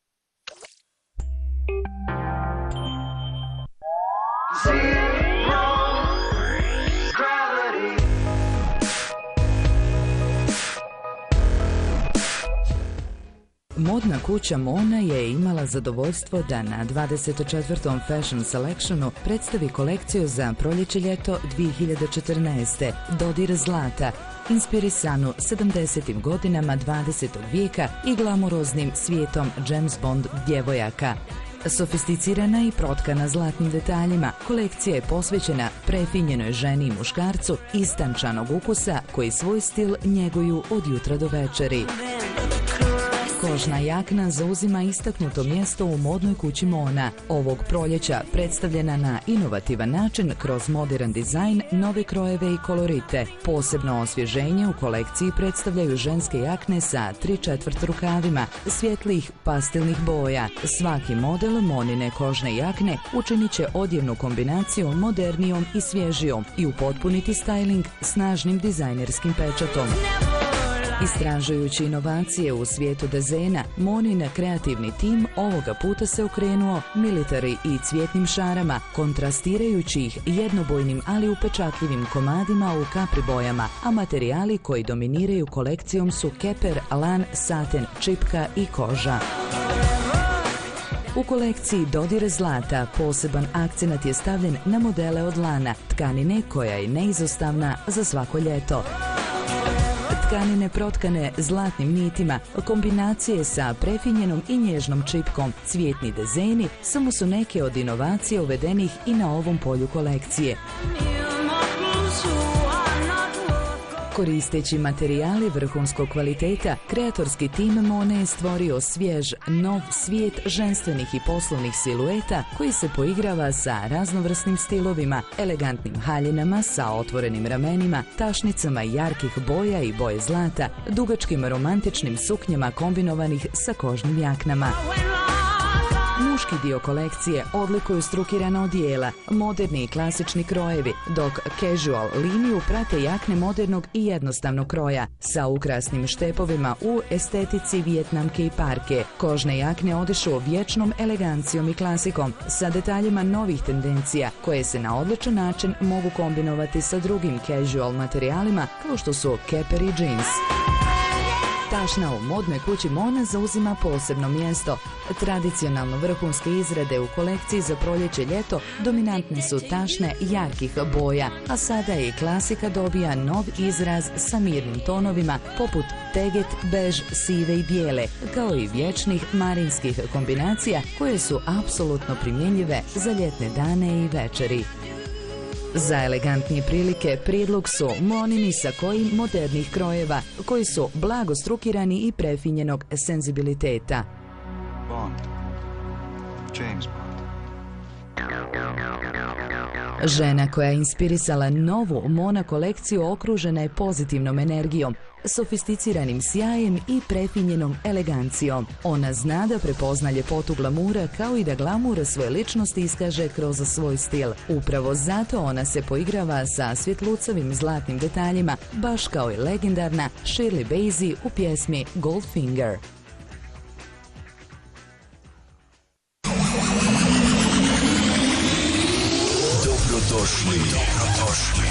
Modna kuća Mona je imala zadovoljstvo da na dvadeset četvrtom Fashion Selectionu predstavi kolekciju za proljeće-ljeto dvije hiljade četrnaeste. Dodir zlata, inspirisanu sedamdesetim godinama dvadesetog vijeka i glamuroznim svijetom James Bond djevojaka. Sofisticirana i protkana zlatnim detaljima, kolekcija je posvećena prefinjenoj ženi i muškarcu istančanog ukusa koji svoj stil njeguju od jutra do večeri. Kožna jakna zauzima istaknuto mjesto u modnoj kući Mona. Ovog proljeća predstavljena na inovativan način kroz modern dizajn, nove krojeve i kolorite. Posebno osvježenje u kolekciji predstavljaju ženske jakne sa tri četvrt rukavima, svjetlih pastelnih boja. Svaki model Monine kožne jakne učinit će odjevnu kombinaciju modernijom i svježijom i upotpuniti styling snažnim dizajnerskim pečatom. Istražujući inovacije u svijetu dezena, Monin kreativni tim ovoga puta se okrenuo military i cvjetnim šarama, kontrastirajući ih jednobojnim ali upečatljivim komadima u kapri bojama, a materijali koji dominiraju kolekcijom su keper, lan, saten, čipka i koža. U kolekciji Dodir zlata poseban akcenat je stavljen na modele od lana, tkanine koja je neizostavna za svako ljeto. Tkanine protkane zlatnim nitima, kombinacije sa prefinjenom i nježnom čipkom, cvjetni dezeni samo su neke od inovacija uvedenih i na ovom polju kolekcije. Koristeći materijale vrhunskog kvaliteta, kreatorski tim Mone je stvorio svjež, nov svijet ženstvenih i poslovnih silueta koji se poigrava sa raznovrsnim stilovima, elegantnim haljinama sa otvorenim ramenima, tašnicama jarkih boja i boje zlata, dugačkim romantičnim suknjama kombinovanih sa kožnim jaknama. Muški dio kolekcije odlikuju strukirana odijela, moderni i klasični krojevi, dok casual liniju prate jakne modernog i jednostavnog kroja, sa ukrasnim štepovima u estetici vijetnamke i parke. Kožne jakne odišu vječnom elegancijom i klasikom, sa detaljima novih tendencija, koje se na odličan način mogu kombinovati sa drugim casual materijalima, kao što su keper i džins. Tašna u modnoj kući Mona zauzima posebno mjesto. Tradicionalno vrhunske izrade u kolekciji za proljeće ljeto dominantne su tašne jarkih boja, a sada i klasika dobija nov izraz sa mirnim tonovima poput teget, bež, sive i bijele, kao i vječnih marinskih kombinacija koje su apsolutno primjenjive za ljetne dane i večeri. Za elegantnije prilike prijedlog su Monini sakoi modernih krojeva, koji su blago strukirani i prefinjenog senzibiliteta. Bond. James Bond. Žena koja je inspirisala novu Mona kolekciju okružena je pozitivnom energijom, sofisticiranim sjajem i prefinjenom elegancijom. Ona zna da prepozna ljepotu glamura kao i da glamur svoje ličnosti iskaže kroz svoj stil. Upravo zato ona se poigrava sa svjetlucavim zlatnim detaljima, baš kao i legendarna Shirley Bassey u pjesmi Goldfinger. Dobrodošli, dobrodošli.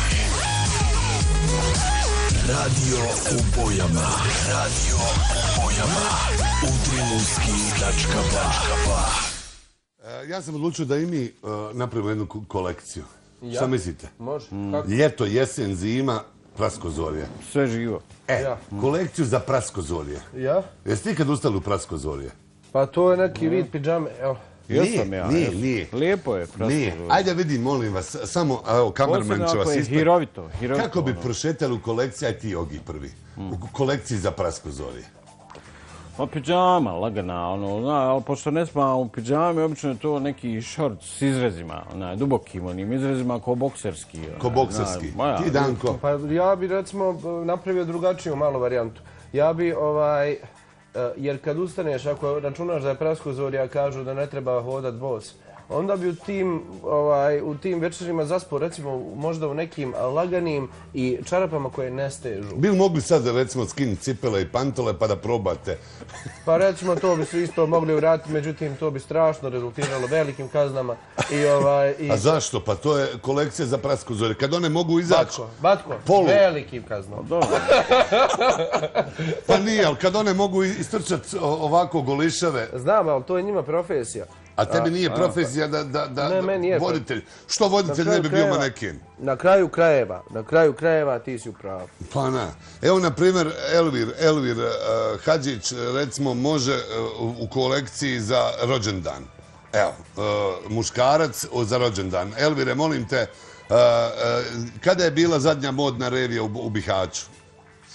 Radio u bojama, radio u bojama, utrinuski tačka ba. Ja sam odlučio da i mi napravimo jednu kolekciju. Šta mislite? Može. Ljeto, jesen, zima, praskozorje. Sve živo. E, kolekciju za praskozorje. Ja? Jeste ikad ustali u praskozorje? Pa to je neki vid pidžame, evo. Nije, nije, nije. Lijepo je praskozorje. Nije. Ajde vidim, molim vas, samo, evo, kamerman će vas ispred. Hirovito, hirovito. Kako bi prošetali u kolekciji, aj ti Ogi prvi, u kolekciji za praskozorje? Pa pidžama, lagana, ono, zna, ali pošto ne spavamo u pidžami, obično je to neki šort s izrezima, onaj, dubokim onim izrezima, ko bokserski. Ko bokserski. Ti, Danko? Pa ja bi, recimo, napravio drugačiju malu varijantu. Ja bi, ovaj, jer kad ustaneš, ako računaš da je praskozorje, kažu da ne treba hodat bos, onda bi u tim, ovaj, u tim večerima zaspao, recimo, možda u nekim laganim i čarapama koje ne stežu. Bi li mogli sad, recimo, skinuti cipele i pantole pa da probate? Pa recimo, to bi se isto mogli vratiti, međutim, to bi strašno rezultiralo velikim kaznama. I, ovaj, i... A zašto? Pa to je kolekcija za praskozorje. Kad one mogu izaći... Batko, Batko, polu... velikim kaznom. Pa nije, ali kad one mogu istrčati ovako golišave... Znam, ali to je njima profesija. A tebi nije profesija da, da, da, ne, meni je voditelj. Što voditelj ne bi bio maneken? Na kraju krajeva, na kraju krajeva ti si u pravu. Pa na. Evo, na primjer, Elvir, Elvir uh, Hadžić, recimo, može uh, u kolekciji za rođendan. Evo, uh, muškarac za rođendan. Elvire, molim te, uh, uh, kada je bila zadnja modna revija u, u Bihaću?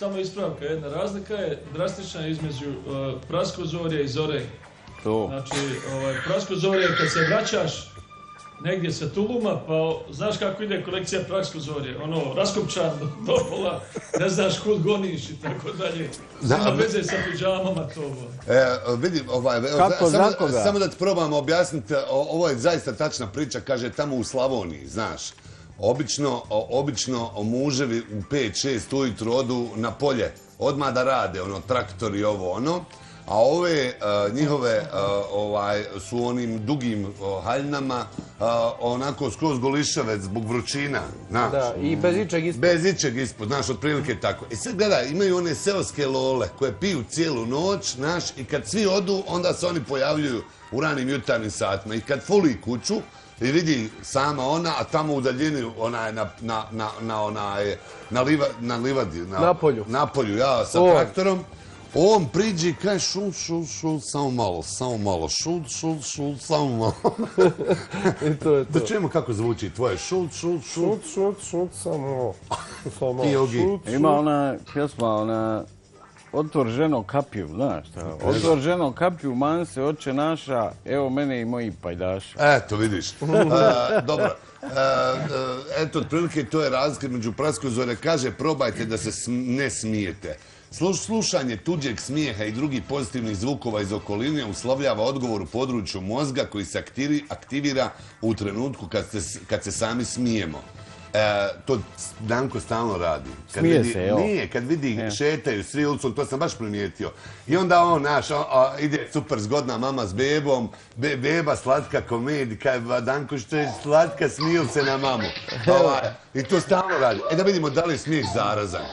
samo ispravka, jedna razlika je drastična između uh, praskozorja i zore. To. Znači, ovaj, praskozorje je kad se vraćaš negdje sa Tuluma, pa znaš kako ide kolekcija praskozorje, ono, raskopčan do, do pola, ne znaš kud goniš i tako dalje. Nema veze sa pidžamama to. E, vidim, ovaj, Kako, samo, za koga? samo da ti probam objasniti, o- ovo je zaista tačna priča, kaže tamo u Slavoniji, znaš. Obično, o- obično muževi u pet šest ujutru odu na polje, odmah da rade, ono, traktor i ovo, ono. A ove uh, njihove uh, ovaj, su u onim dugim uh, haljnama uh, onako skroz golišave zbog vrućina, znaš. Da, i bez ičeg ispod. Bez ičeg ispod, znaš, otprilike tako. I sad gledaj, imaju one seoske lole koje piju cijelu noć, znaš, i kad svi odu, onda se oni pojavljuju u ranim jutarnjim satima. I kad fuli kuću i vidi sama ona, a tamo u daljini ona je na, na, na, na, onaj, na, liva, na livadi. Na, Na polju. Na polju, ja, sa O. traktorom. On priđi i kaže šut, šut, šut, samo malo, samo malo, šut, šut, šut, samo malo. I to je to. Da čujemo kako zvuči tvoje šut, šut, šut. Šut, šut, šut, samo. Samo. I Ogi. Šut, Ima šut. ona pjesma, ona... Otvor ženo kapiju, znaš šta? Otvor ženo kapiju, man se oče naša, evo mene i moji pajdaša. Eto, vidiš. E, dobro. E, e, eto, otprilike to je razlika među praskozorja. Kaže, probajte da se sm- ne smijete. Sluš, slušanje tuđeg smijeha i drugih pozitivnih zvukova iz okoline uslovljava odgovor u području mozga koji se aktivi, aktivira u trenutku kad se, kad se sami smijemo. E, to Danko stalno radi. Kad Smije vidi, se, evo. Nije, kad vidi E. šetaju svi ulicom, to sam baš primijetio. I onda on, naš, o, o, ide super zgodna mama s bebom, be, beba slatka komedi, kaj Danko što je slatka, smiju se na mamu. Ovaj, I to stalno radi. E da vidimo da li je smijeh zarazan.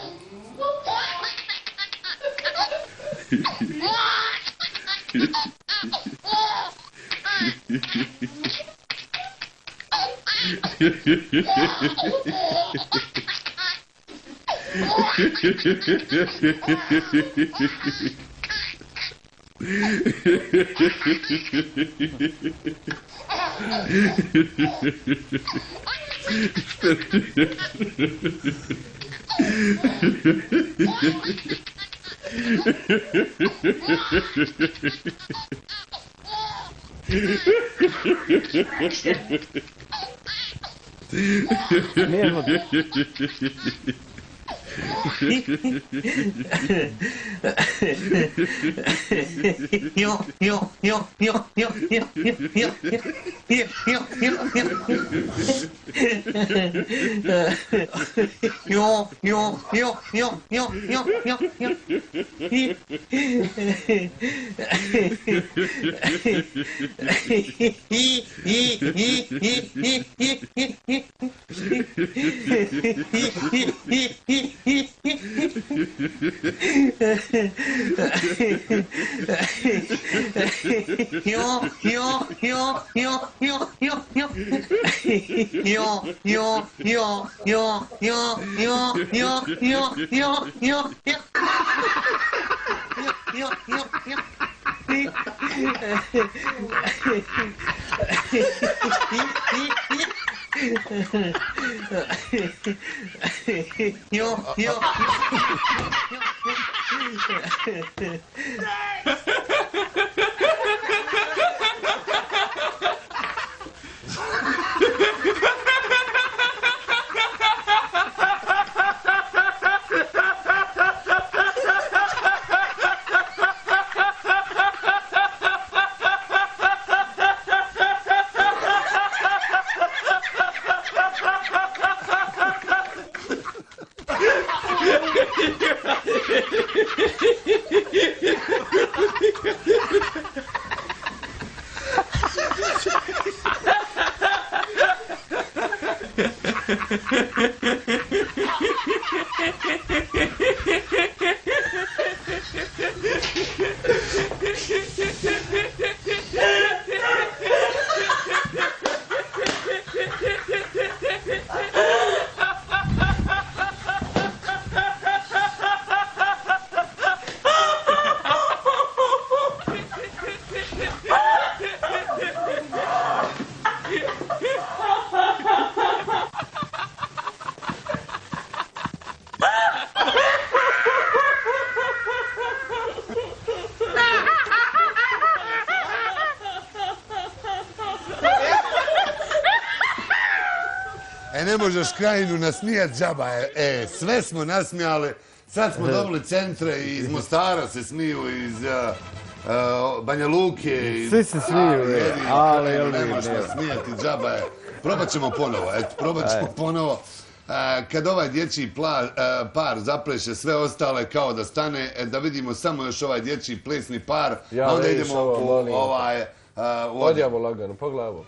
E, ne možeš krajinu nasmijat, džaba je. E, sve smo nasmijali. Sad smo dobili centre i iz Mostara se smiju, iz uh, uh, Banja Luke. Iz... Svi se smiju, je. Ali, ali, ne možeš nasmijati, džaba je. Probat ćemo ponovo, eto, probat ćemo ponovo. Uh, kad ovaj dječji pla, uh, par zapleše sve ostale kao da stane, da vidimo samo još ovaj dječji plesni par, ja, a onda viš, idemo ovo, u ovaj... Uh, Odjavo lagano, po glavu.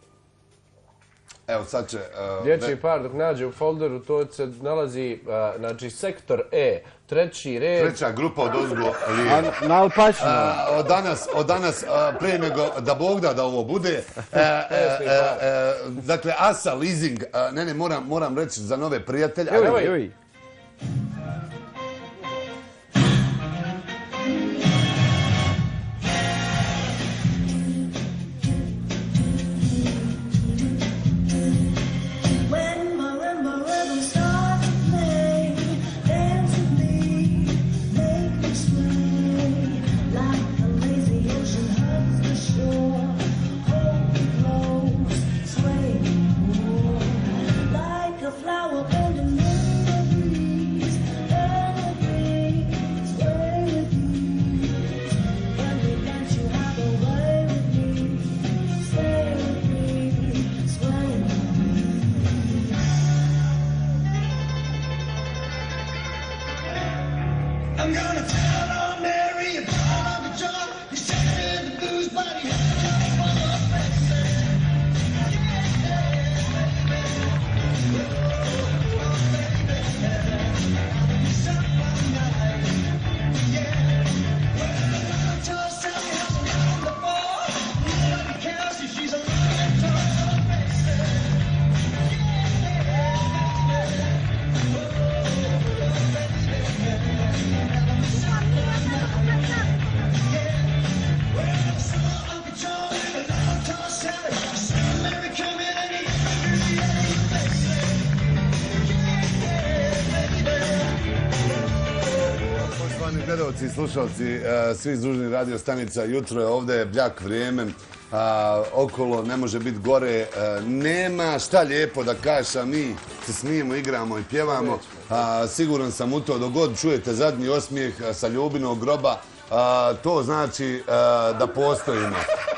Evo sad će... Uh, Dječji par dok nađe u folderu, to se nalazi, uh, znači, sektor E, treći red. Treća grupa od ozgo. Na Alpačinu. Uh, od danas, od danas uh, prije nego da Bog da da ovo bude. Uh, uh, uh, uh, dakle, Asa Leasing, uh, ne, ne, moram, moram reći za nove prijatelje. Evo, evo. I'm gonna tell on Mary and Paul Uncle John. He's taking the blues, but he has one gledalci i slušalci, svi združeni radio stanica, jutro je ovdje, bljak vrijeme, okolo ne može biti gore, nema šta lijepo da kažeš, a mi se smijemo, igramo i pjevamo. Siguran sam u to, dok god čujete zadnji osmijeh sa Ljubinog groba, to znači da postojimo.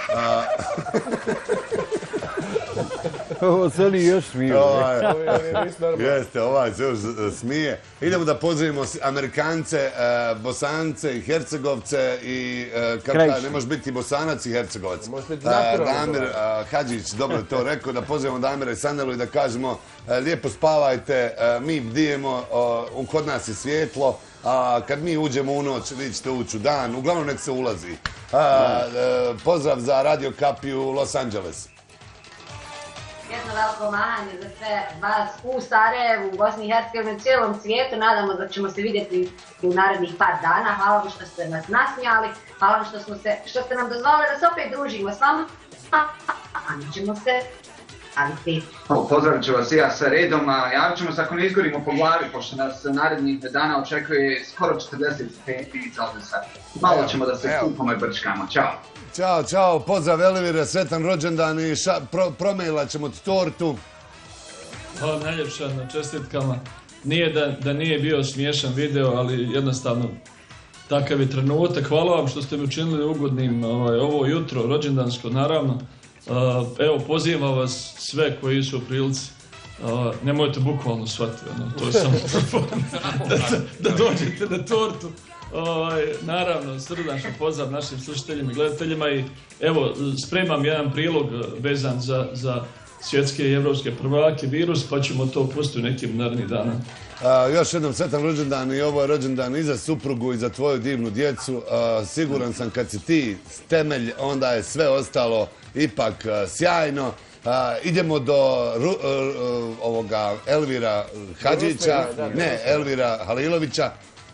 Ovo se li još smiju. Jeste, ovaj se još smije. Idemo da pozdravimo Amerikance, Bosance i Hercegovce i kako ne može biti Bosanac i Hercegovac. Damir Hadžić, dobro je to rekao, da pozdravimo Damira i Sanelu i da kažemo lijepo spavajte, mi bdijemo, kod nas je svjetlo, a kad mi uđemo u noć, vi ćete ući u dan, uglavnom nek se ulazi. Pozdrav za Radio Kapiju Los Angeles. Jedno veliko mahanje za sve vas u Sarajevu, u Bosni i Hercegovini, u cijelom svijetu. Nadamo da ćemo se vidjeti u narednih par dana. Hvala vam što ste nas nasmijali, hvala vam što, smo se, što ste nam dozvolili da se opet družimo s vama. A mi ćemo se javiti. Pozdravit ću vas i ja sa redom, a javit ćemo se ako ne izgorimo po glavi, pošto nas narednih dana očekuje skoro četrdeset stepeni Celzijusa. Malo ćemo da se skupamo i brčkamo. Ćao! Ćao, čao, pozdrav Elvire, sretan rođendan i promailat ćemo ti tortu. Hvala najljepša na čestitkama. Nije da, da nije bio smiješan video, ali jednostavno takav je trenutak. Hvala vam što ste mi učinili ugodnim ovaj, ovo jutro, rođendansko naravno. Uh, evo, pozivam vas sve koji su u prilici. Uh, nemojte bukvalno shvatiti, ono, to je samo da, da, da dođete na tortu. Ovaj, naravno, srdačan pozdrav našim slušateljima i gledateljima i evo, spremam jedan prilog vezan za, za svjetske i evropske prvake virus, pa ćemo to pustiti u nekim narednih dana. A, još jednom sretan rođendan i ovo je rođendan i za suprugu i za tvoju divnu djecu. A, siguran sam kad si ti temelj, onda je sve ostalo ipak a, sjajno. A, idemo do ru, a, a, ovoga Elvira Hadžića, ne, Elvira Halilovića.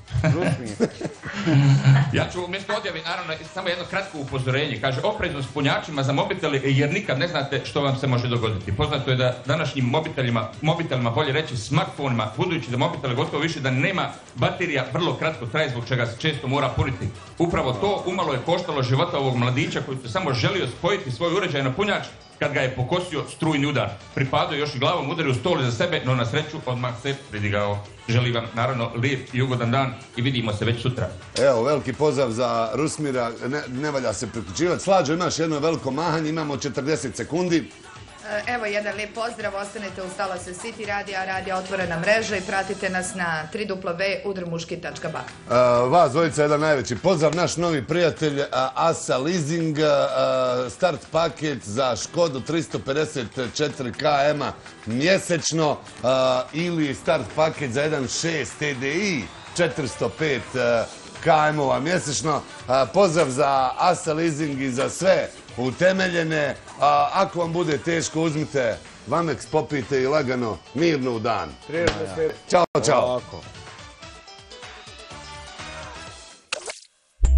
Ja ću umjesto odjave, naravno, samo jedno kratko upozorenje. Kaže, oprezno s punjačima za mobitele, jer nikad ne znate što vam se može dogoditi. Poznato je da današnjim mobitelima, mobitelima bolje reći smartfonima, budući da mobitele gotovo više da nema baterija, vrlo kratko traje, zbog čega se često mora puniti. Upravo to umalo je koštalo života ovog mladića koji se samo želio spojiti svoj uređaj na punjač kad ga je pokosio strujni udar. Pripadao još i glavom udario stol za sebe, no na sreću odmah se pridigao. Želim vam naravno lijep i ugodan dan i vidimo se već sutra. Evo, veliki pozdrav za Rusmira, ne, ne valja se priključivati. Slađo, imaš jedno veliko mahanje, imamo četrdeset sekundi. Evo jedan lijep pozdrav, ostanite uz Talase City radija, radija otvorena mreža i pratite nas na w w w tačka udrmuški tačka ba. Uh, vas dvojica jedan najveći pozdrav, naš novi prijatelj uh, Asa Leasing, uh, start paket za Škodu tristo pedeset četiri K M-a mjesečno uh, ili start paket za jedan šest T D I četiristo pet uh, K M-ova mjesečno. Uh, pozdrav za Asa Leasing i za sve utemeljene. A ako vam bude teško, uzmite Vamex, popijte i lagano, mirno u dan. Ćao, čao.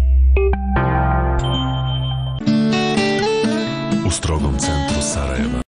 U strogom centru Sarajeva.